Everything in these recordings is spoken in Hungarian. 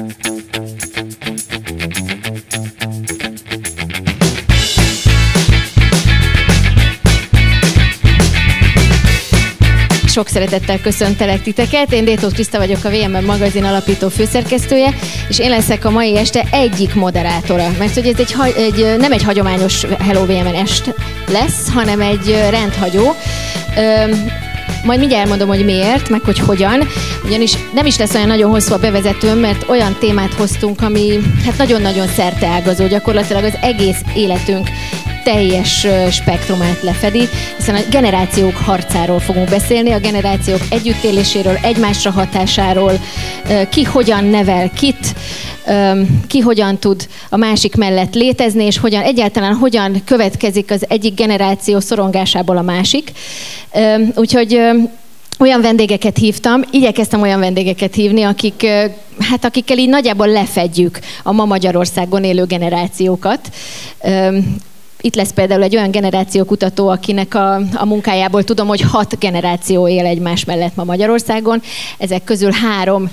Sok szeretettel köszöntelek titeket. Én Détóth Kriszta vagyok, a VMM magazin alapító főszerkesztője, és én leszek a mai este egyik moderátora. Mert hogy ez nem egy hagyományos Hello VMN est lesz, hanem egy rendhagyó. Majd mindjárt elmondom, hogy miért, meg hogy hogyan. Ugyanis nem is lesz olyan nagyon hosszú a bevezetőm, mert olyan témát hoztunk, ami hát nagyon-nagyon szerteágazó, gyakorlatilag az egész életünk teljes spektrumát lefedi, hiszen a generációk harcáról fogunk beszélni, a generációk együttéléséről, egymásra hatásáról, ki hogyan nevel kit, ki hogyan tud a másik mellett létezni, és egyáltalán hogyan következik az egyik generáció szorongásából a másik. Úgyhogy olyan vendégeket hívtam, igyekeztem olyan vendégeket hívni, akikkel így nagyjából lefedjük a ma Magyarországon élő generációkat. Itt lesz például egy olyan generációkutató, akinek a munkájából tudom, hogy 6 generáció él egymás mellett ma Magyarországon. Ezek közül 3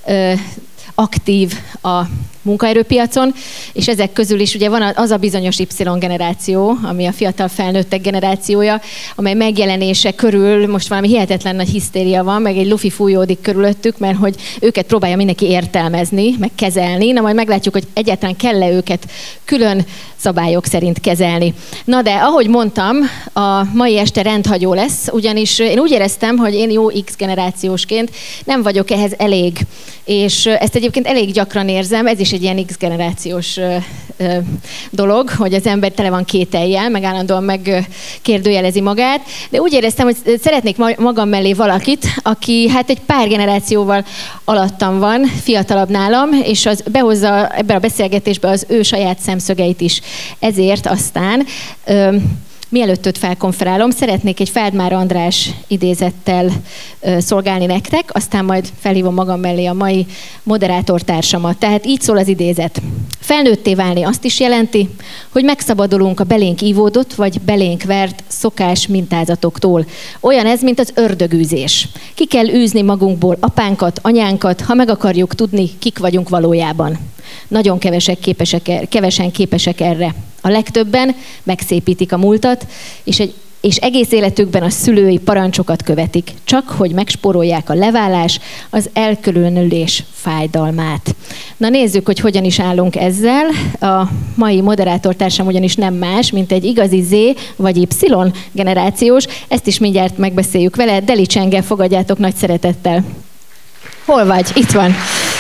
aktív a munkaerőpiacon, és ezek közül is ugye van az a bizonyos Y-generáció, ami a fiatal felnőttek generációja, amely megjelenése körül most valami hihetetlen nagy hisztéria van, meg egy lufi fújódik körülöttük, mert hogy őket próbálja mindenki értelmezni, meg kezelni. Na majd meglátjuk, hogy egyáltalán kell-e őket külön szabályok szerint kezelni. Na de, ahogy mondtam, a mai este rendhagyó lesz, ugyanis én úgy éreztem, hogy én jó X-generációsként nem vagyok ehhez elég. És ezt egyébként elég gyakran érzem, ez is egy ilyen X-generációs dolog, hogy az ember tele van kétellyel, meg állandóan megkérdőjelezi magát, de úgy éreztem, hogy szeretnék magam mellé valakit, aki hát egy pár generációval alattam van, fiatalabb nálam, és az behozza ebbe a beszélgetésbe az ő saját szemszögeit is. Ezért aztán mielőtt őt felkonferálom, szeretnék egy Feldmár András idézettel szolgálni nektek, aztán majd felhívom magam mellé a mai moderátortársamat. Tehát így szól az idézet. Felnőtté válni azt is jelenti, hogy megszabadulunk a belénk ívódott vagy belénk vert szokás mintázatoktól. Olyan ez, mint az ördögűzés. Ki kell űzni magunkból apánkat, anyánkat, ha meg akarjuk tudni, kik vagyunk valójában. Nagyon kevesen képesek erre. A legtöbben megszépítik a múltat, és egész életükben a szülői parancsokat követik, csak hogy megspórolják a leválás, az elkülönülés fájdalmát. Na nézzük, hogy hogyan is állunk ezzel. A mai moderátortársam ugyanis nem más, mint egy igazi Z vagy Y generációs. Ezt is mindjárt megbeszéljük vele. Deli Csenge, fogadjátok nagy szeretettel. Hol vagy? Itt van.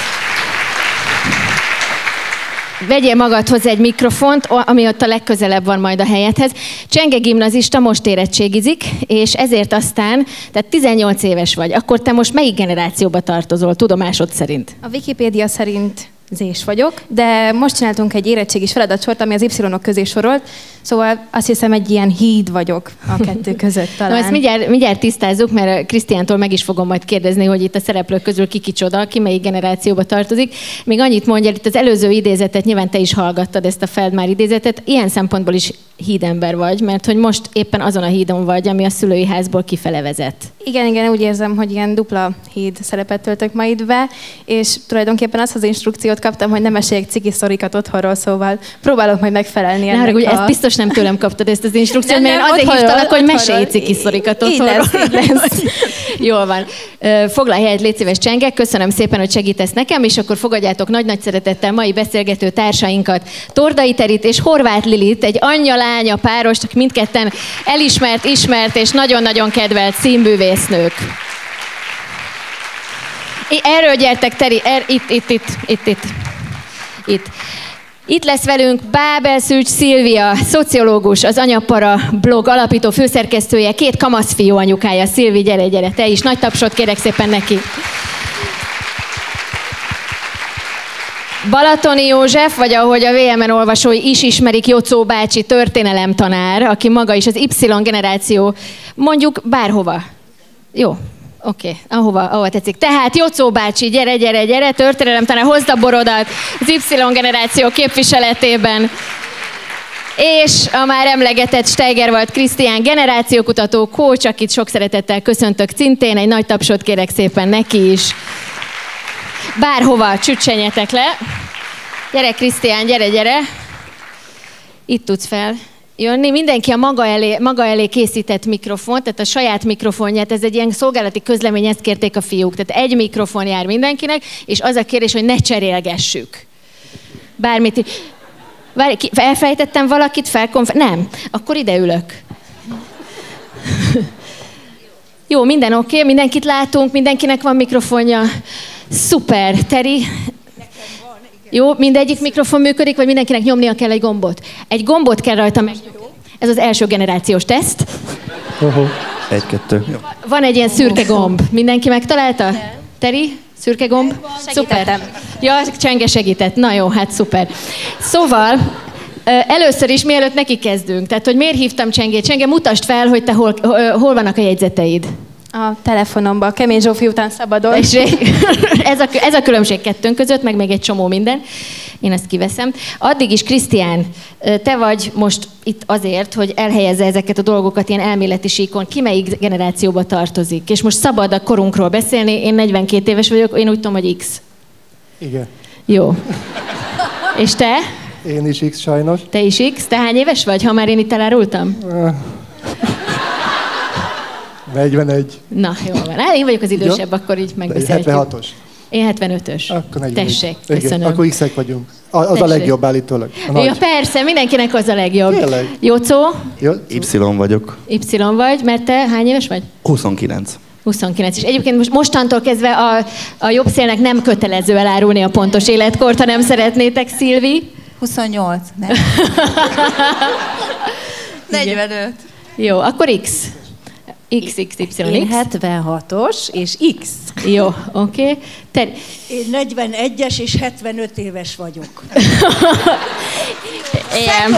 Vegyél magadhoz egy mikrofont, ami ott a legközelebb van majd a helyedhez. Csenge gimnazista most érettségizik, és ezért aztán, tehát 18 éves vagy, akkor te most melyik generációba tartozol, tudomásod szerint? A Wikipédia szerint Z-s vagyok, de most csináltunk egy érettségis feladatsort, ami az Y-ok közé sorolt, szóval azt hiszem egy ilyen híd vagyok a kettő között talán. Na, ezt mindjárt tisztázzuk, mert Krisztiántól meg is fogom majd kérdezni, hogy itt a szereplők közül ki kicsoda, ki melyik generációba tartozik. Még annyit mondja, itt az előző idézetet, nyilván te is hallgattad ezt a Feldmár idézetet, ilyen szempontból is hídember vagy, mert hogy most éppen azon a hídon vagy, ami a szülői házból kifele vezet. Igen, úgy érzem, hogy ilyen dupla híd szerepet töltök ma itt be, és tulajdonképpen azt az instrukciót kaptam, hogy nem meséljek ciki sztorikat otthonról, szóval próbálok majd megfelelni ennek. Ugye ezt biztos nem tőlem kaptad ezt az instrukciót, mert én azért hívtalak, hogy mesélj ciki sztorikat otthonról. Így lesz. Jól van. Foglalj helyet, légy szíves, Csenge, köszönöm szépen, hogy segítesz nekem, és akkor fogadjátok nagy szeretettel mai beszélgető társainkat, Tordai Terit és Horváth Lilit, egy anyja-lánya párost, akik mindketten ismert és nagyon-nagyon kedvelt színművésznők. Erről gyertek, Teri, itt. Itt lesz velünk Bábel Szűcs Szilvia, szociológus, az Anyapara blog alapító főszerkesztője, 2 kamaszfiú anyukája. Szilvi, gyere, te is. Nagy tapsot kérek szépen neki. Balatoni József, vagy ahogy a VMN olvasói is ismerik, Jocó bácsi, történelemtanár, aki maga is az Y-generáció, mondjuk bárhova. Jó. Oké, ahova tetszik. Tehát Jocó bácsi, gyere, történelemtanár, hozd a borodat az Y-generáció képviseletében. És a már emlegetett Steigerwald Krisztián generációkutató coach, akit sok szeretettel köszöntök szintén, egy nagy tapsot kérek szépen neki is. bárhova csücsenjetek le. Gyere, Krisztián, gyere. Itt tudsz feljönni. Mindenki a maga elé készített mikrofont, tehát a saját mikrofonját, ez egy ilyen szolgálati közlemény, ezt kérték a fiúk. Tehát egy mikrofon jár mindenkinek, és az a kérés, hogy ne cserélgessük. Bármit. Várj, elfelejtettem valakit Nem. Akkor ide ülök. Jó, minden oké, mindenkit látunk, mindenkinek van mikrofonja. Szuper. Teri? Jó, mindegyik mikrofon működik, vagy mindenkinek nyomnia kell egy gombot? Egy gombot kell rajta megnyomni. Ez az első generációs teszt. 1-2. Van egy ilyen szürke gomb. Mindenki megtalálta? Teri? Szürke gomb? Szuper. Ja, Csenge segített. Na jó, hát szuper. Szóval, először is, mielőtt neki kezdünk, tehát, hogy miért hívtam Csengét? Csenge, mutasd fel, hogy te hol vannak a jegyzeteid. A telefonomban, Kemény Zsófi után szabadon. Ez a különbség kettőnk között, meg még egy csomó minden. Én ezt kiveszem. Addig is, Krisztián, te vagy most itt azért, hogy elhelyezze ezeket a dolgokat ilyen elméleti síkon. Ki melyik generációba tartozik? És most szabad a korunkról beszélni. Én 42 éves vagyok, én úgy tudom, hogy X. Igen. Jó. És te? Én is X sajnos. Te is X? Te hány éves vagy, ha már én itt elárultam? 41. Na, jó van. Én vagyok az idősebb, jó. Akkor így megbeszélhetjük. 76-os. Én 75-ös. Akkor 41. Tessék, köszönöm. Igen, akkor X-ek vagyunk. Az a legjobb állítólag. Ja, persze, mindenkinek az a legjobb. Tényleg. Jócó? Y vagyok. Y vagy, mert te hány éves vagy? 29. 29. És egyébként mostantól kezdve a jobb szélnek nem kötelező elárulni a pontos életkort, ha nem szeretnétek, Szilvi. 28, nem? 45. Jó, akkor X. XXY. Én 76-os és X. Jó, oké. Okay. Én 41-es és 75 éves vagyok. Igen.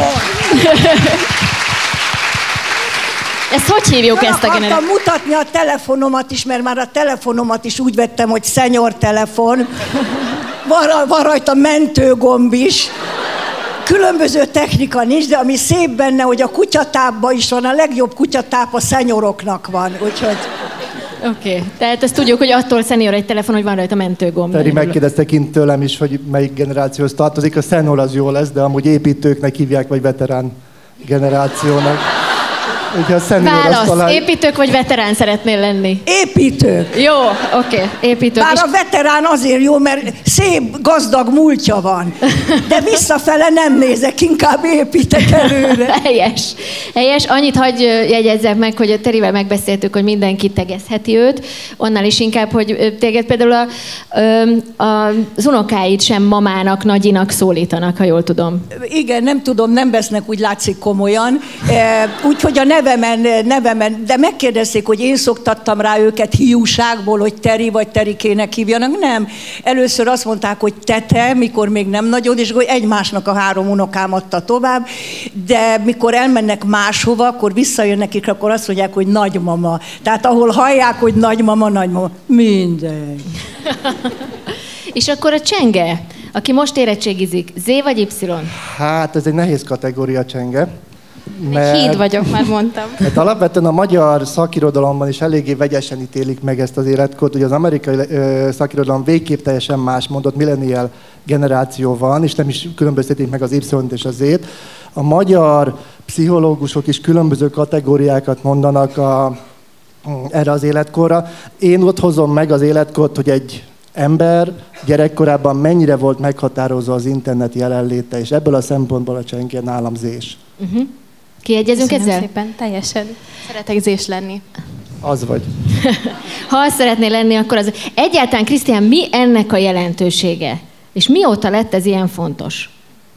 Ezt hogy hívjuk, ezt a generációt? Akartam mutatni a telefonomat is, mert már a telefonomat is úgy vettem, hogy senior telefon. Van rajta mentőgomb is. Különböző technika nincs, de ami szép benne, hogy a kutyatápban is van, a legjobb kutyatáp a szenyoroknak van, úgyhogy... Oké, tehát ezt tudjuk, hogy attól szenior egy telefon, hogy van rajta mentőgomb. Feri megkérdezte kint tőlem is, hogy melyik generációhoz tartozik. A senior az jó lesz, de amúgy építőknek hívják, vagy veterán generációnak. Válasz, talán... építők vagy veterán szeretnél lenni? Építők. Jó, oké, építők. Bár a veterán azért jó, mert szép, gazdag múltja van. De visszafele nem nézek, inkább építek előre. Helyes. Annyit hadd jegyezzek meg, hogy Terivel megbeszéltük, hogy mindenki tegezheti őt. Annál is inkább, hogy téged például az unokáid sem mamának, nagyinak szólítanak, ha jól tudom. Igen, nem tudom, nem vesznek, úgy látszik komolyan. Úgyhogy a nevemen, de megkérdezték, hogy én szoktattam rá őket hiúságból, hogy Teri vagy Terikének hívjanak. Nem. Először azt mondták, hogy tete, mikor még nem nagyon, és egymásnak a 3 unokám adta tovább, de mikor elmennek máshova, akkor visszajönnek, és akkor azt mondják, hogy nagymama. Tehát ahol hallják, hogy nagymama, mindegy. És akkor a Csenge, aki most érettségizik, Z vagy Y? Hát ez egy nehéz kategória, Csenge. Híd vagyok, már mondtam. Hát alapvetően a magyar szakirodalomban is eléggé vegyesen ítélik meg ezt az életkort, hogy az amerikai szakirodalom végképp teljesen más mondott millennial generáció van, és nem is különböztetik meg az Y-t és az Z-t. A magyar pszichológusok is különböző kategóriákat mondanak erre az életkorra. Én ott hozom meg az életkort, hogy egy ember gyerekkorában mennyire volt meghatározó az internet jelenléte, és ebből a szempontból a Csenge nálam Z-s. Kiegyezünk ezzel? Szépen, teljesen. Szeretek Z-s lenni. Az vagy. Ha azt szeretnél lenni, akkor az... Egyáltalán, Krisztián, mi ennek a jelentősége? És mióta lett ez ilyen fontos?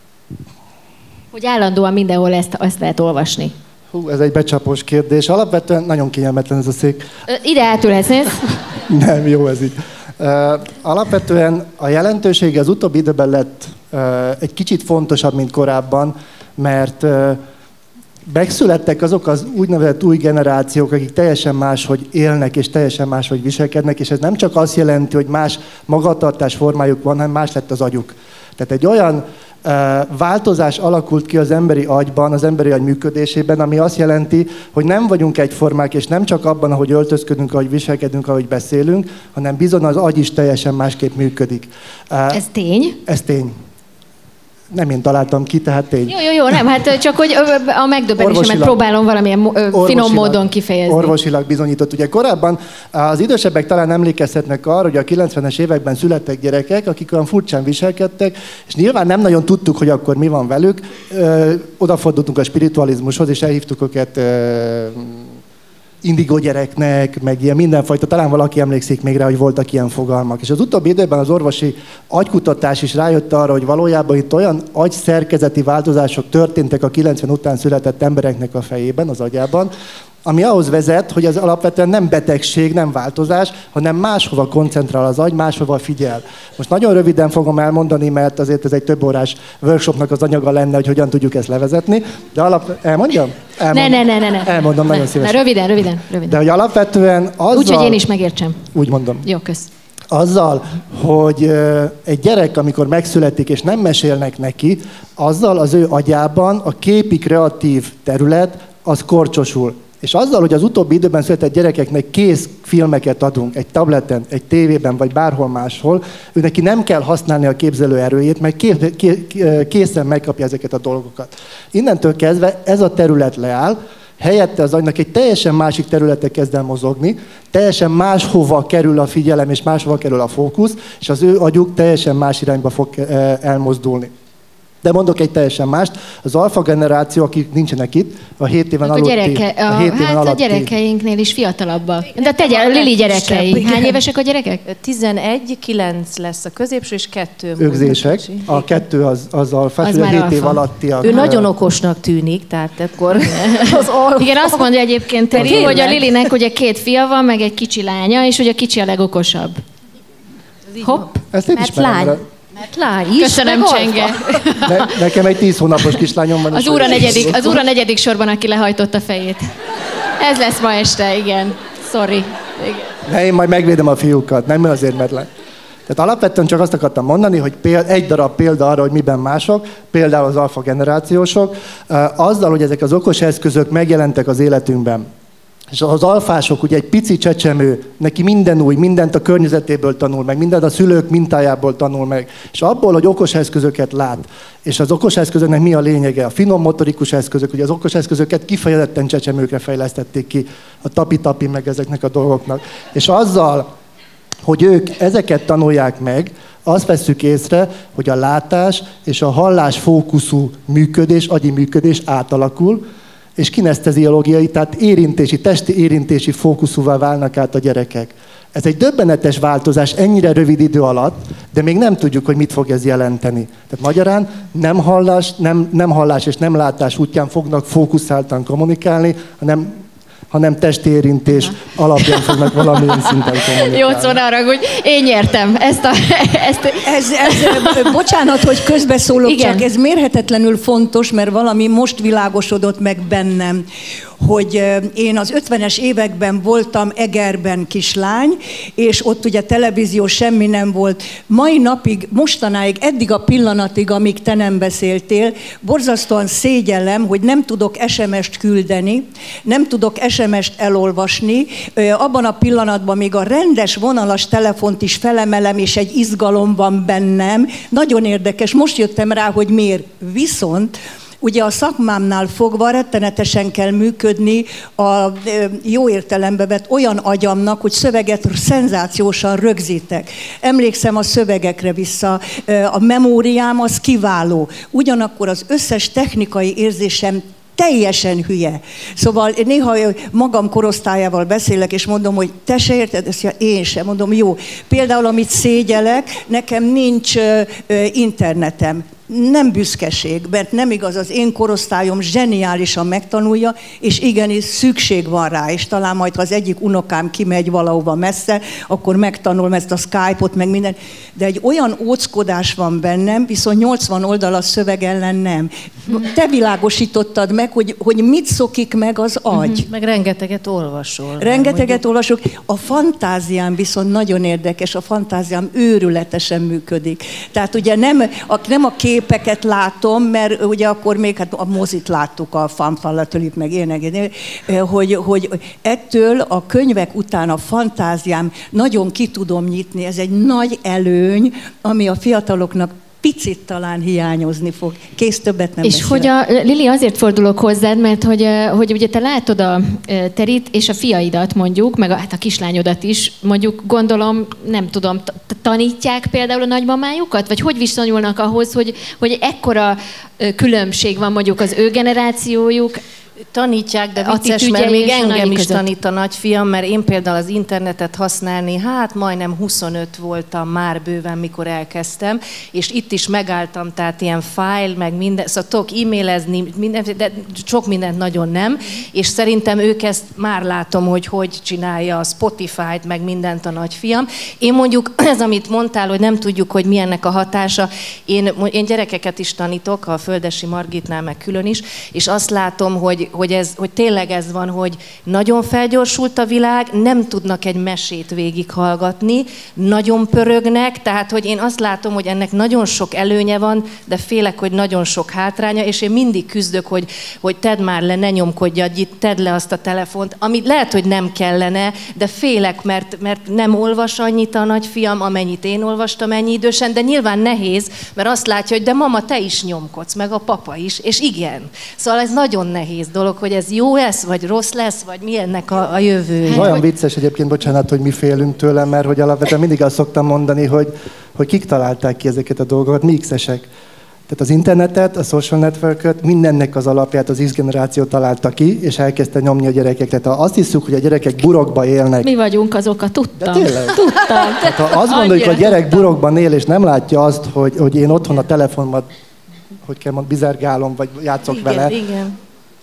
Hogy állandóan mindenhol ezt lehet olvasni. Ez egy becsapós kérdés. Alapvetően nagyon kényelmetlen ez a szék. Ide átülhetsz, nézd? Nem, jó ez így. Alapvetően a jelentősége az utóbbi időben lett egy kicsit fontosabb, mint korábban, mert megszülettek azok az úgynevezett új generációk, akik teljesen máshogy élnek és teljesen máshogy viselkednek, és ez nem csak azt jelenti, hogy más magatartás formájuk van, hanem más lett az agyuk. Tehát egy olyan Változás alakult ki az emberi agyban, az emberi agy működésében, ami azt jelenti, hogy nem vagyunk egyformák, és nem csak abban, ahogy öltözködünk, ahogy viselkedünk, ahogy beszélünk, hanem bizony az agy is teljesen másképp működik. Ez tény? Ez tény. Nem én találtam ki, tehát tény. Jó, nem, hát csak hogy a megdöbbenésemet próbálom valamilyen finom módon kifejezni. Orvosilag bizonyított. Ugye korábban az idősebbek talán emlékezhetnek arra, hogy a 90-es években születtek gyerekek, akik olyan furcsán viselkedtek, és nyilván nem nagyon tudtuk, hogy akkor mi van velük. Odafordultunk a spiritualizmushoz, és elhívtuk őket indigo gyereknek, meg ilyen mindenfajta, talán valaki emlékszik még rá, hogy voltak ilyen fogalmak. És az utóbbi időben az orvosi agykutatás is rájött arra, hogy valójában itt olyan agyszerkezeti változások történtek a 90 után született embereknek a fejében, az agyában, ami ahhoz vezet, hogy ez alapvetően nem betegség, nem változás, hanem máshova koncentrál az agy, máshova figyel. Most nagyon röviden fogom elmondani, mert azért ez egy több órás workshopnak az anyaga lenne, hogy hogyan tudjuk ezt levezetni. De elmondjam? Ne. Elmondom nagyon szívesen. Röviden. De hogy alapvetően azzal... Úgy, hogy én is megértsem. Úgy mondom. Jó, kösz. Azzal, hogy egy gyerek, amikor megszületik és nem mesélnek neki, azzal az ő agyában a képi kreatív terület az korcsosul. És azzal, hogy az utóbbi időben született gyerekeknek kész filmeket adunk, egy tableten, egy tévében, vagy bárhol máshol, ő neki nem kell használni a képzelő erőjét, mert készen megkapja ezeket a dolgokat. Innentől kezdve ez a terület leáll, helyette az agynak egy teljesen másik területe kezd el mozogni, teljesen máshova kerül a figyelem, és máshova kerül a fókusz, és az ő agyuk teljesen más irányba fog elmozdulni. De mondok egy teljesen mást, az alfa generáció, akik nincsenek itt, a 7 éven alutti. A gyerekeinknél is fiatalabbak. De te Lili gyerekei. Hány évesek a gyerekek? 11, 9 lesz a középső, és 2. Őgzések. A 2 az alfa, az 7 év alattiak. Ő nagyon okosnak tűnik, tehát akkor az alfa. Igen, azt mondja egyébként Teri, hogy a Lilinek ugye 2 fia van, meg egy kicsi lánya, és hogy a kicsi a legokosabb. Hopp. Ezt én ismerem. Mert lány is. Köszönöm, Csenge. Nekem egy 10 hónapos kislányom van. Az úra negyedik sorban, aki lehajtott a fejét. Ez lesz ma este, igen. Sorry. Igen. Ne, én majd megvédem a fiúkat, nem azért, mert Tehát alapvetően csak azt akartam mondani, hogy egy darab példa arra, hogy miben mások, például az alfa generációsok, azzal, hogy ezek az okos eszközök megjelentek az életünkben. És az alfások, ugye egy pici csecsemő, neki minden új, mindent a környezetéből tanul meg, mindent a szülők mintájából tanul meg. És abból, hogy okos eszközöket lát. És az okos eszközöknek mi a lényege? A finom motorikus eszközök, ugye az okos eszközöket kifejezetten csecsemőkre fejlesztették ki, a tapi-tapi meg ezeknek a dolgoknak. És azzal, hogy ők ezeket tanulják meg, azt vesszük észre, hogy a látás és a hallás fókuszú működés, agyi működés átalakul, és kineszteziológiai, tehát testi érintési fókuszúvá válnak át a gyerekek. Ez egy döbbenetes változás ennyire rövid idő alatt, de még nem tudjuk, hogy mit fog ez jelenteni. Tehát magyarán nem hallás és nem látás útján fognak fókuszáltan kommunikálni, hanem testérintés alapján fognak valamilyen szinten kommunikálni. Jó, szóval arra, hogy én nyertem ezt. Bocsánat, hogy közbeszólok, igen. Csak ez mérhetetlenül fontos, mert valami most világosodott meg bennem, hogy én az 50-es években voltam Egerben kislány, és ott ugye televízió semmi nem volt. Mai napig, mostanáig, eddig a pillanatig, amíg te nem beszéltél, borzasztóan szégyellem, hogy nem tudok SMS-t küldeni, nem tudok SMS-t elolvasni. Abban a pillanatban még a rendes vonalas telefont is felemelem, és egy izgalom van bennem. Nagyon érdekes, most jöttem rá, hogy miért. Viszont ugye a szakmámnál fogva rettenetesen kell működni a jó értelembe vett olyan agyamnak, hogy szöveget szenzációsan rögzítek. Emlékszem a szövegekre vissza, a memóriám az kiváló. Ugyanakkor az összes technikai érzésem teljesen hülye. Szóval néha magam korosztályával beszélek, és mondom, hogy te se érted, ezt én sem. Mondom, jó. Például, amit szégyelek, nekem nincs internetem. Nem büszkeség, mert nem igaz, az én korosztályom zseniálisan megtanulja, és igenis szükség van rá, és talán majd, ha az egyik unokám kimegy valahova messze, akkor megtanul ezt a Skype-ot, meg minden. De egy olyan óckodás van bennem, viszont 80 oldalas szöveg ellen nem. Te világosítottad meg, hogy mit szokik meg az agy. Meg rengeteget olvasol. Rengeteget olvasok. A fantáziám viszont nagyon érdekes, a fantáziám őrületesen működik. Tehát ugye nem a képeket látom, mert ugye akkor még hát a mozit láttuk, a fanfallatölip, meg ilyenek, hogy ettől a könyvek után a fantáziám nagyon ki tudom nyitni. Ez egy nagy előny, ami a fiataloknak picit talán hiányozni fog. Kész, többet nem és beszélek. hogy Lili, azért fordulok hozzád, mert hogy ugye te látod a Terit és a fiaidat mondjuk, meg a kislányodat is, mondjuk gondolom, nem tudom, tanítják például a nagymamájukat? Vagy hogy viszonyulnak ahhoz, hogy ekkora különbség van mondjuk az ő generációjuk? Tanítják, de vicces, mert még engem is tanít a nagyfiam, mert én például az internetet használni, hát majdnem 25 voltam már bőven, mikor elkezdtem, és itt is megálltam, tehát ilyen file, meg minden, szóval tudok e-mailezni, de sok mindent nagyon nem, és szerintem ők ezt már látom, hogy csinálja a Spotify-t, meg mindent a nagyfiam. Én mondjuk, ez amit mondtál, hogy nem tudjuk, hogy mi ennek a hatása, én gyerekeket is tanítok, a Földesi Margitnál, meg külön is, és azt látom, hogy tényleg ez van, hogy nagyon felgyorsult a világ, nem tudnak egy mesét végighallgatni, nagyon pörögnek, tehát hogy én azt látom, hogy ennek nagyon sok előnye van, de félek, hogy nagyon sok hátránya, és én mindig küzdök, hogy tedd már le, ne nyomkodj, tedd le azt a telefont, ami lehet, hogy nem kellene, de félek, mert nem olvas annyit a nagyfiam, amennyit én olvastam ennyi idősen, de nyilván nehéz, mert azt látja, hogy de mama, te is nyomkodsz, meg a papa is, és igen. Szóval ez nagyon nehéz dolog, hogy ez jó lesz, vagy rossz lesz, vagy mi ennek a jövő. Olyan vicces egyébként, bocsánat, hogy mi félünk tőle, mert hogy alapvetően mindig azt szoktam mondani, hogy kik találták ki ezeket a dolgokat, mi X-esek. Tehát az internetet, a social networköt, mindennek az alapját az X generáció találta ki, és elkezdte nyomni a gyerekeket. Ha azt hiszük, hogy a gyerekek burokba élnek. Mi vagyunk azok, tudtam. De tényleg? Tudtam. Hát, ha azt gondoljuk, hogy a gyerek burokban él, és nem látja azt, hogy én otthon a telefonomat, hogy kell mondani, bizergálom, vagy játszok vele. Igen.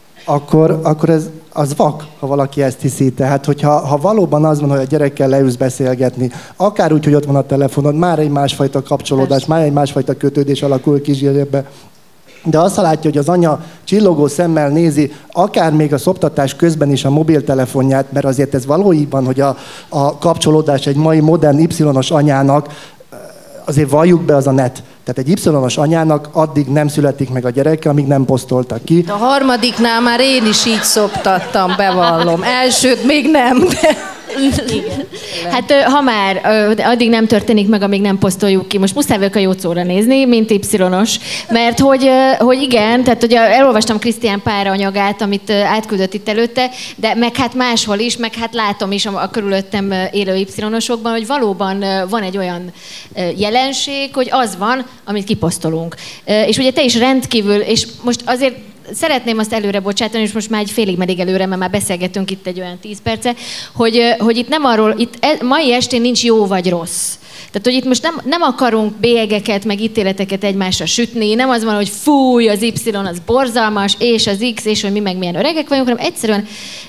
Akkor az vak, ha valaki ezt hiszi. Tehát, hogyha valóban az van, hogy a gyerekkel leülsz beszélgetni, akár úgy, hogy ott van a telefonod, már egy másfajta kapcsolódás, persze, már egy másfajta kötődés alakul kisgyermekbe. De azt látja, hogy az anya csillogó szemmel nézi, akár még a szoptatás közben is a mobiltelefonját, mert azért ez valójában, hogy a kapcsolódás egy mai modern Y-os anyának, azért valljuk be, az a net. Tehát egy Y-os anyának addig nem születik meg a gyereke, amíg nem posztoltak ki. A harmadiknál már én is így szoptattam, bevallom. Elsőt még nem, de... Igen. Hát ha már addig nem történik meg, amíg nem posztoljuk ki. Most muszáj vagyok a Jócóra nézni, mint Y-os, mert hogy igen, tehát hogy elolvastam Krisztián pár anyagát, amit átküldött itt előtte, de meg hát máshol is, meg hát látom is a körülöttem élő Y-osokban, hogy valóban van egy olyan jelenség, hogy az van, amit kiposztolunk. És ugye te is rendkívül, és most azért szeretném azt előre bocsátani, és most már egy félig meddig előre, mert már beszélgetünk itt egy olyan 10 perce, hogy itt nem arról, mai estén nincs jó vagy rossz. Tehát, hogy itt most nem akarunk bélyegeket, meg ítéleteket egymásra sütni, nem az van, hogy fúj, az Y az borzalmas, és az X, és hogy mi meg milyen öregek vagyunk, hanem egyszerűen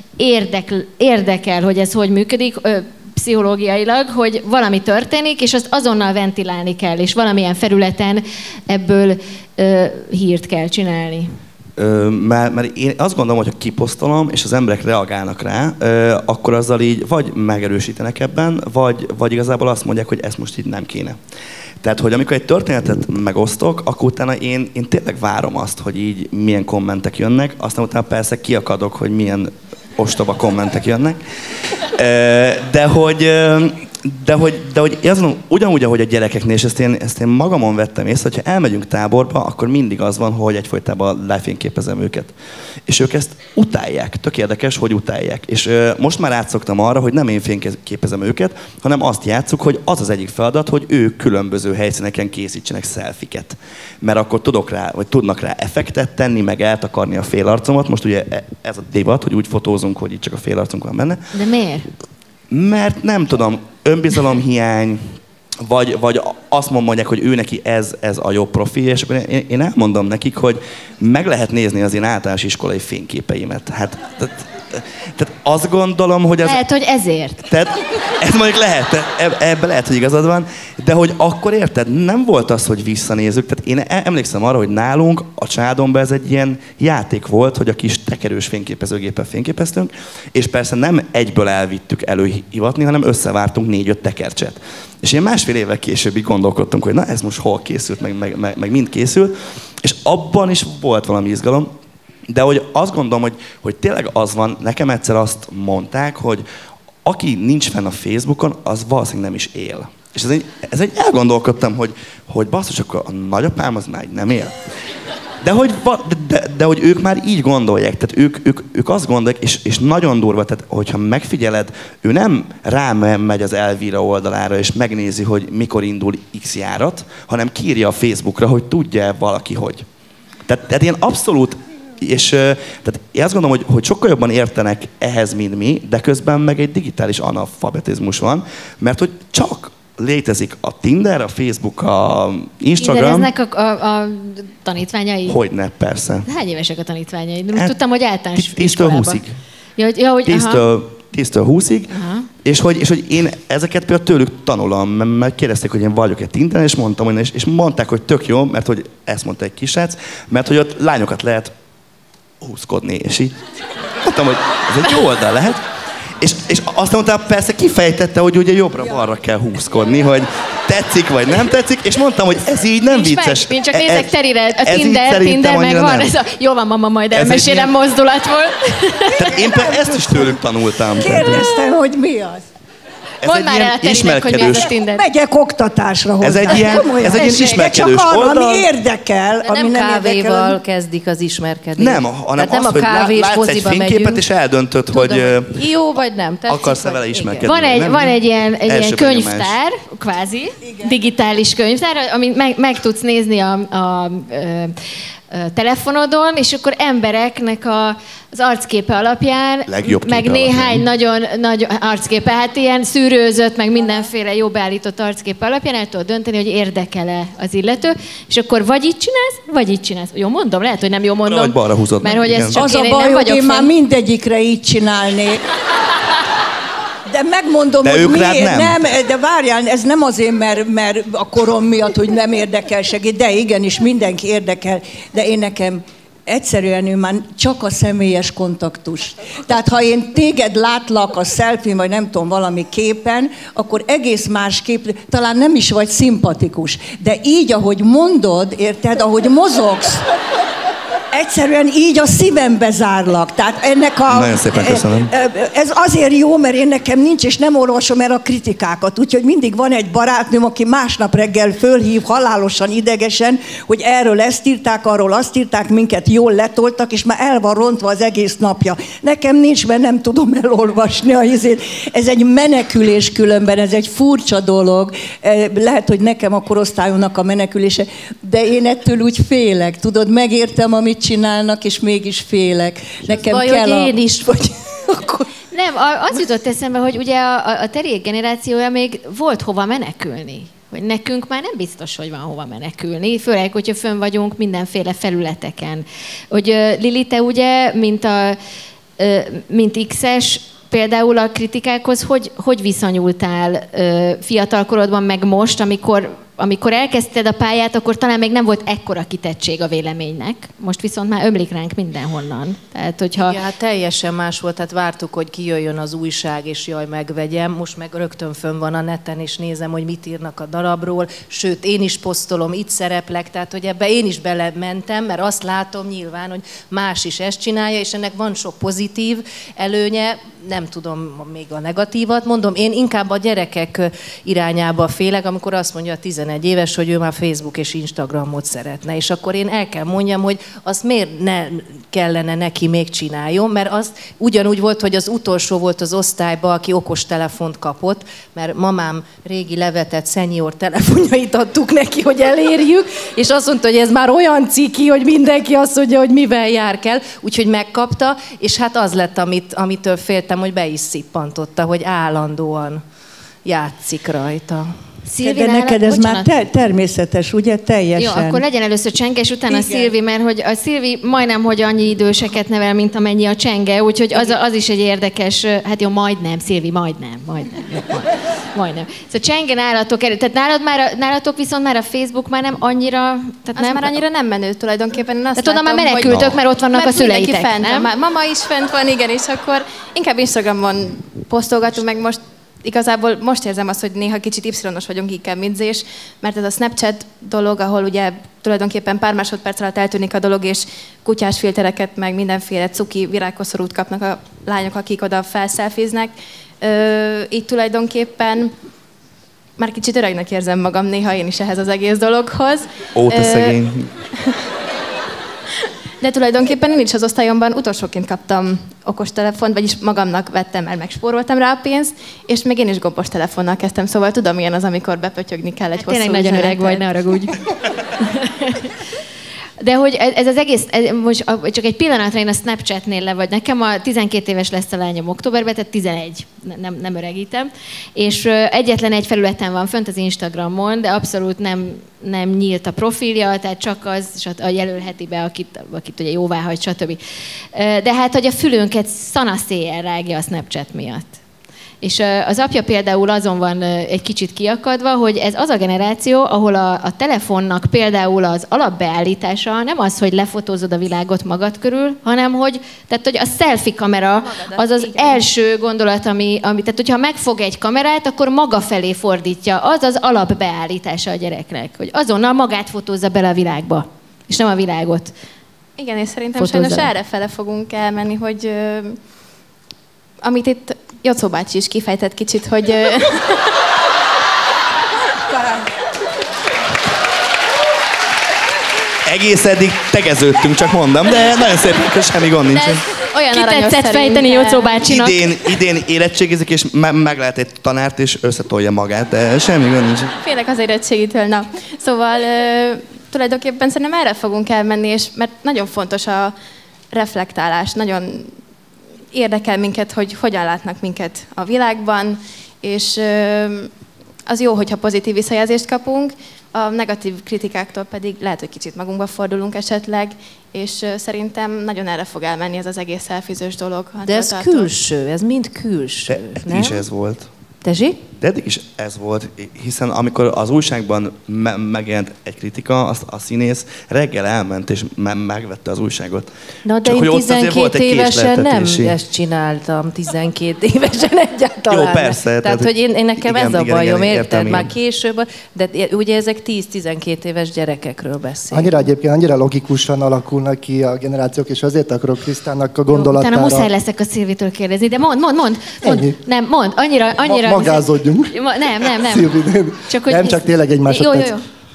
érdekel, hogy ez hogy működik, pszichológiailag, hogy valami történik, és azt azonnal ventilálni kell, és valamilyen felületen ebből hírt kell csinálni. Mert én azt gondolom, hogy ha kiposztolom, és az emberek reagálnak rá, akkor azzal így vagy megerősítenek ebben, vagy igazából azt mondják, hogy ezt most így nem kéne. Tehát, hogy amikor egy történetet megosztok, akkor utána én tényleg várom azt, hogy így milyen kommentek jönnek, aztán utána persze kiakadok, hogy milyen ostoba kommentek jönnek. De hogy ugyanúgy, ahogy a gyerekeknél, és ezt én magamon vettem észre, hogyha elmegyünk táborba, akkor mindig az van, hogy egyfolytában lefényképezem őket. És ők ezt utálják. Tök érdekes, hogy utálják. És most már átszoktam arra, hogy nem én fényképezem őket, hanem azt játsszuk, hogy az az egyik feladat, hogy ők különböző helyszíneken készítsenek selfiket. Mert akkor tudnak rá effektet tenni, meg eltakarni a félarcomat. Most ugye ez a divat, hogy úgy fotózunk, hogy itt csak a félarcunk van benne. De miért? Mert nem tudom, önbizalomhiány, vagy azt mondják, hogy ő neki ez a jobb profi, és akkor én elmondom nekik, hogy meg lehet nézni az én általános iskolai fényképeimet. Hát Tehát azt gondolom, hogy ez... Lehet, hogy ezért. Tehát ez mondjuk lehet, ebben lehet, hogy igazad van, de hogy akkor érted, nem volt az, hogy visszanézzük. Tehát én emlékszem arra, hogy nálunk a családomban ez egy ilyen játék volt, hogy a kis tekerős fényképezőgéppel fényképeztünk, és persze nem egyből elvittük előhivatni, hanem összevártunk 4-5 tekercset. És én másfél évvel később így gondolkodtunk, hogy na ez most hol készült, meg mind készült, és abban is volt valami izgalom. De hogy azt gondolom, hogy tényleg az van, nekem egyszer azt mondták, hogy aki nincs fenn a Facebookon, az valószínűleg nem is él. És ez egy elgondolkodtam, hogy basszus, akkor a nagyapám az már nem él. De hogy ők már így gondolják, tehát ők azt gondolják, és nagyon durva, tehát hogyha megfigyeled, ő nem rámegy az Elvira oldalára, és megnézi, hogy mikor indul X járat, hanem kiírja a Facebookra, hogy tudja valaki, hogy. Tehát ilyen abszolút. És tehát én azt gondolom, hogy sokkal jobban értenek ehhez, mint mi, de közben meg egy digitális analfabetizmus van, mert hogy csak létezik a Tinder, a Facebook, a Instagram. Tindereznek a tanítványai? Hogyne, persze. Hány évesek a tanítványai? Tudtam, hogy általános 10-től iskolában. 20-ig. Ja, hogy 10-től 20-ig, és hogy én ezeket például tőlük tanulom, mert kérdezték, hogy én vagyok-e Tinderen, és mondtam, hogy és mondták, hogy tök jó, mert hogy ezt mondta egy kisrác, mert hogy ott lányokat lehet húzkodni, és így mondtam, hogy ez egy jó oldal lehet. És azt mondta, persze kifejtette, hogy ugye jobbra-balra kell húzkodni, hogy tetszik vagy nem tetszik, és mondtam, hogy ez így nem vicces. Én csak nézek Terire, a Tinder meg van, ez a jó van, mama, majd elmesélem mozdulat volt. Tehát én ezt is tőlük tanultam. Kérdeztem, hogy mi az. Mondd már el a Terinek, hogy mi az a Tinder. Megyek oktatásra hozzá. Ez egy ilyen ismerkedős csak arra, oldal. ami érdekel, de ami nem kávéval kezdik az ismerkedést. Nem, hanem nem az, hogy látsz egy fényképet, megyünk, és eldöntöd, hogy jó vagy nem. akarsz-e vele ismerkedni. Van egy ilyen könyvtár, kvázi, digitális könyvtár, amit meg tudsz nézni a telefonodon, és akkor embereknek az arcképe alapján, meg néhány nagyon nagy arcképe, hát ilyen szűrőzött, meg mindenféle jó beállított arcképe alapján el tudod dönteni, hogy érdekel-e az illető, és akkor vagy így csinálsz, vagy így csinálsz. Jó mondom? Lehet, hogy nem jó mondom. Vagy balra húzod. Mert hogy ez csak az a baj, hogy én már mindegyikre így csinálnék. De megmondom, de hogy miért nem. De várjál, ez nem azért, mert a korom miatt, hogy nem érdekel segít, de igenis mindenki érdekel, de én nekem egyszerűen ő már csak a személyes kontaktus. Tehát ha én téged látlak a selfie, vagy nem tudom, valami képen, akkor egész más kép, talán nem is vagy szimpatikus. De így, ahogy mondod, érted, ahogy mozogsz, egyszerűen így a szívembe zárlak. Tehát ennek nagyon szépen köszönöm. Ez azért jó, mert én nekem nincs, és nem olvasom el a kritikákat. Úgyhogy mindig van egy barátnőm, aki másnap reggel fölhív halálosan idegesen, hogy erről ezt írták, arról azt írták, minket jól letoltak, és már el van rontva az egész napja. Nekem nincs, mert nem tudom elolvasni a izét. Ez egy menekülés különben, ez egy furcsa dolog. Lehet, hogy nekem a korosztályomnak a menekülése, de én ettől úgy félek. Tudod, megértem, amit csinálnak, és mégis félek. Nekem baj, kell hogy én is vagy. Nem, az jutott eszembe, hogy ugye a Teriék generációja még volt hova menekülni. Hogy nekünk már nem biztos, hogy van hova menekülni, főleg, hogyha fönn vagyunk mindenféle felületeken. Hogy Lili, te ugye, mint X-es, például a kritikákhoz hogy viszonyultál fiatalkorodban, meg most, amikor elkezdted a pályát, akkor talán még nem volt ekkora kitettség a véleménynek. Most viszont már ömlik ránk mindenhonnan. Tehát, hogyha... Ja, hát teljesen más volt, tehát vártuk, hogy kijöjjön az újság, és jaj, megvegyem. Most meg rögtön fönn van a neten, és nézem, hogy mit írnak a darabról. Sőt, én is posztolom, itt szereplek, tehát, hogy ebbe én is belementem, mert azt látom nyilván, hogy más is ezt csinálja, és ennek van sok pozitív előnye, nem tudom még a negatívat, mondom, én inkább a gyerekek irányába félek, amikor azt mondja a 11 éves, hogy ő már Facebook és Instagramot szeretne, és akkor én el kell mondjam, hogy azt miért ne kellene neki még csináljon, mert az ugyanúgy volt, hogy az utolsó volt az osztályban, aki okostelefont kapott, mert mamám régi levetett senior telefonjait adtuk neki, hogy elérjük, és azt mondta, hogy ez már olyan ciki, hogy mindenki azt mondja, hogy mivel jár kell, úgyhogy megkapta, és hát az lett, amitől féltem, hogy be is szippantotta, hogy állandóan játszik rajta. De neked ez már természetes, ugye? Teljesen. Jó, akkor legyen először Csenge, és utána Szilvi, mert hogy a Szilvi majdnem, hogy annyi időseket nevel, mint amennyi a Csenge, úgyhogy az is egy érdekes, hát jó, majdnem, Szilvi, majdnem. Szóval Csenge nálatok, tehát nálatok viszont már a Facebook már nem annyira... Tehát nem, már annyira nem menő tulajdonképpen. Én azt tehát onnan már menekültök, mert ott vannak a szüleitek, nem? Már mama is fent van, igen, és akkor inkább Instagramon posztolgatunk, meg most igazából most érzem azt, hogy néha kicsit y-os vagyunk inkább midzés, mert ez a Snapchat dolog, ahol ugye tulajdonképpen pár másodperc alatt eltűnik a dolog, és kutyás filtereket, meg mindenféle cuki virágkoszorút kapnak a lányok, akik oda felszelfiznek. Így tulajdonképpen már kicsit öregnek érzem magam néha én is ehhez az egész dologhoz. Ó, te szegény. De tulajdonképpen én is az osztályomban utolsóként kaptam okostelefont, vagyis magamnak vettem el, megspóroltam rá a pénzt, és még én is gombos telefonnal kezdtem, szóval tudom, milyen az, amikor bepötyögni kell egy hosszú üzenetet. Tényleg nagyon öreg vagy, ne haragudj. De hogy ez az egész, most csak egy pillanatra én a Snapchatnél le vagy. Nekem a 12 éves lesz a lányom októberben, tehát 11, nem öregítem. És egyetlen egy felületen van fönt az Instagramon, de abszolút nem nyílt a profilja, tehát csak az jelölheti be, akit ugye jóvá hagy, stb. De hát, hogy a fülünket szanaszéjjel rágja a Snapchat miatt. És az apja például azon van egy kicsit kiakadva, hogy ez az a generáció, ahol a telefonnak például az alapbeállítása nem az, hogy lefotózod a világot magad körül, hanem hogy a selfie kamera az az első gondolat, ami tehát hogyha megfog egy kamerát, akkor maga felé fordítja. Az az alapbeállítása a gyereknek, hogy azonnal magát fotózza bele a világba, és nem a világot. Igen, és szerintem sajnos errefele fogunk elmenni, hogy amit itt Jocó bácsi is kifejtett kicsit, hogy... Egész eddig tegeződtünk, csak mondom, de nagyon szép, semmi gond nincsen. Olyan aranyos tetszett fejteni Jocó bácsinak. Idén érettségizik, és meg lehet egy tanárt, és összetolja magát, de semmi gond nincsen. Félek az érettségitől, na. Szóval tulajdonképpen szerintem erre fogunk elmenni, és mert nagyon fontos a reflektálás, nagyon érdekel minket, hogy hogyan látnak minket a világban, és az jó, hogyha pozitív visszajelzést kapunk, a negatív kritikáktól pedig lehet, hogy kicsit magunkba fordulunk esetleg, és szerintem nagyon erre fog elmenni ez az egész selfizős dolog. De ez külső, ez mind külső, nem? Is ez volt. Tessék? De eddig is ez volt, hiszen amikor az újságban megjelent egy kritika, a színész reggel elment és megvette az újságot. Na de csak én 12 évesen nem ezt csináltam, 12 évesen egyáltalán. Jó, persze. Tehát hogy én nekem igen, ez a bajom, érted? Már később, de ugye ezek 10-12 éves gyerekekről beszélünk. Annyira logikusan alakulnak ki a generációk, és azért akarok Krisztának a gondolatára... Utána muszáj leszek a Szilvitől kérdezni, de mondd. Nem, mondd, annyira... Magázodjunk. Nem. Csak tényleg egy másodperc. Jó.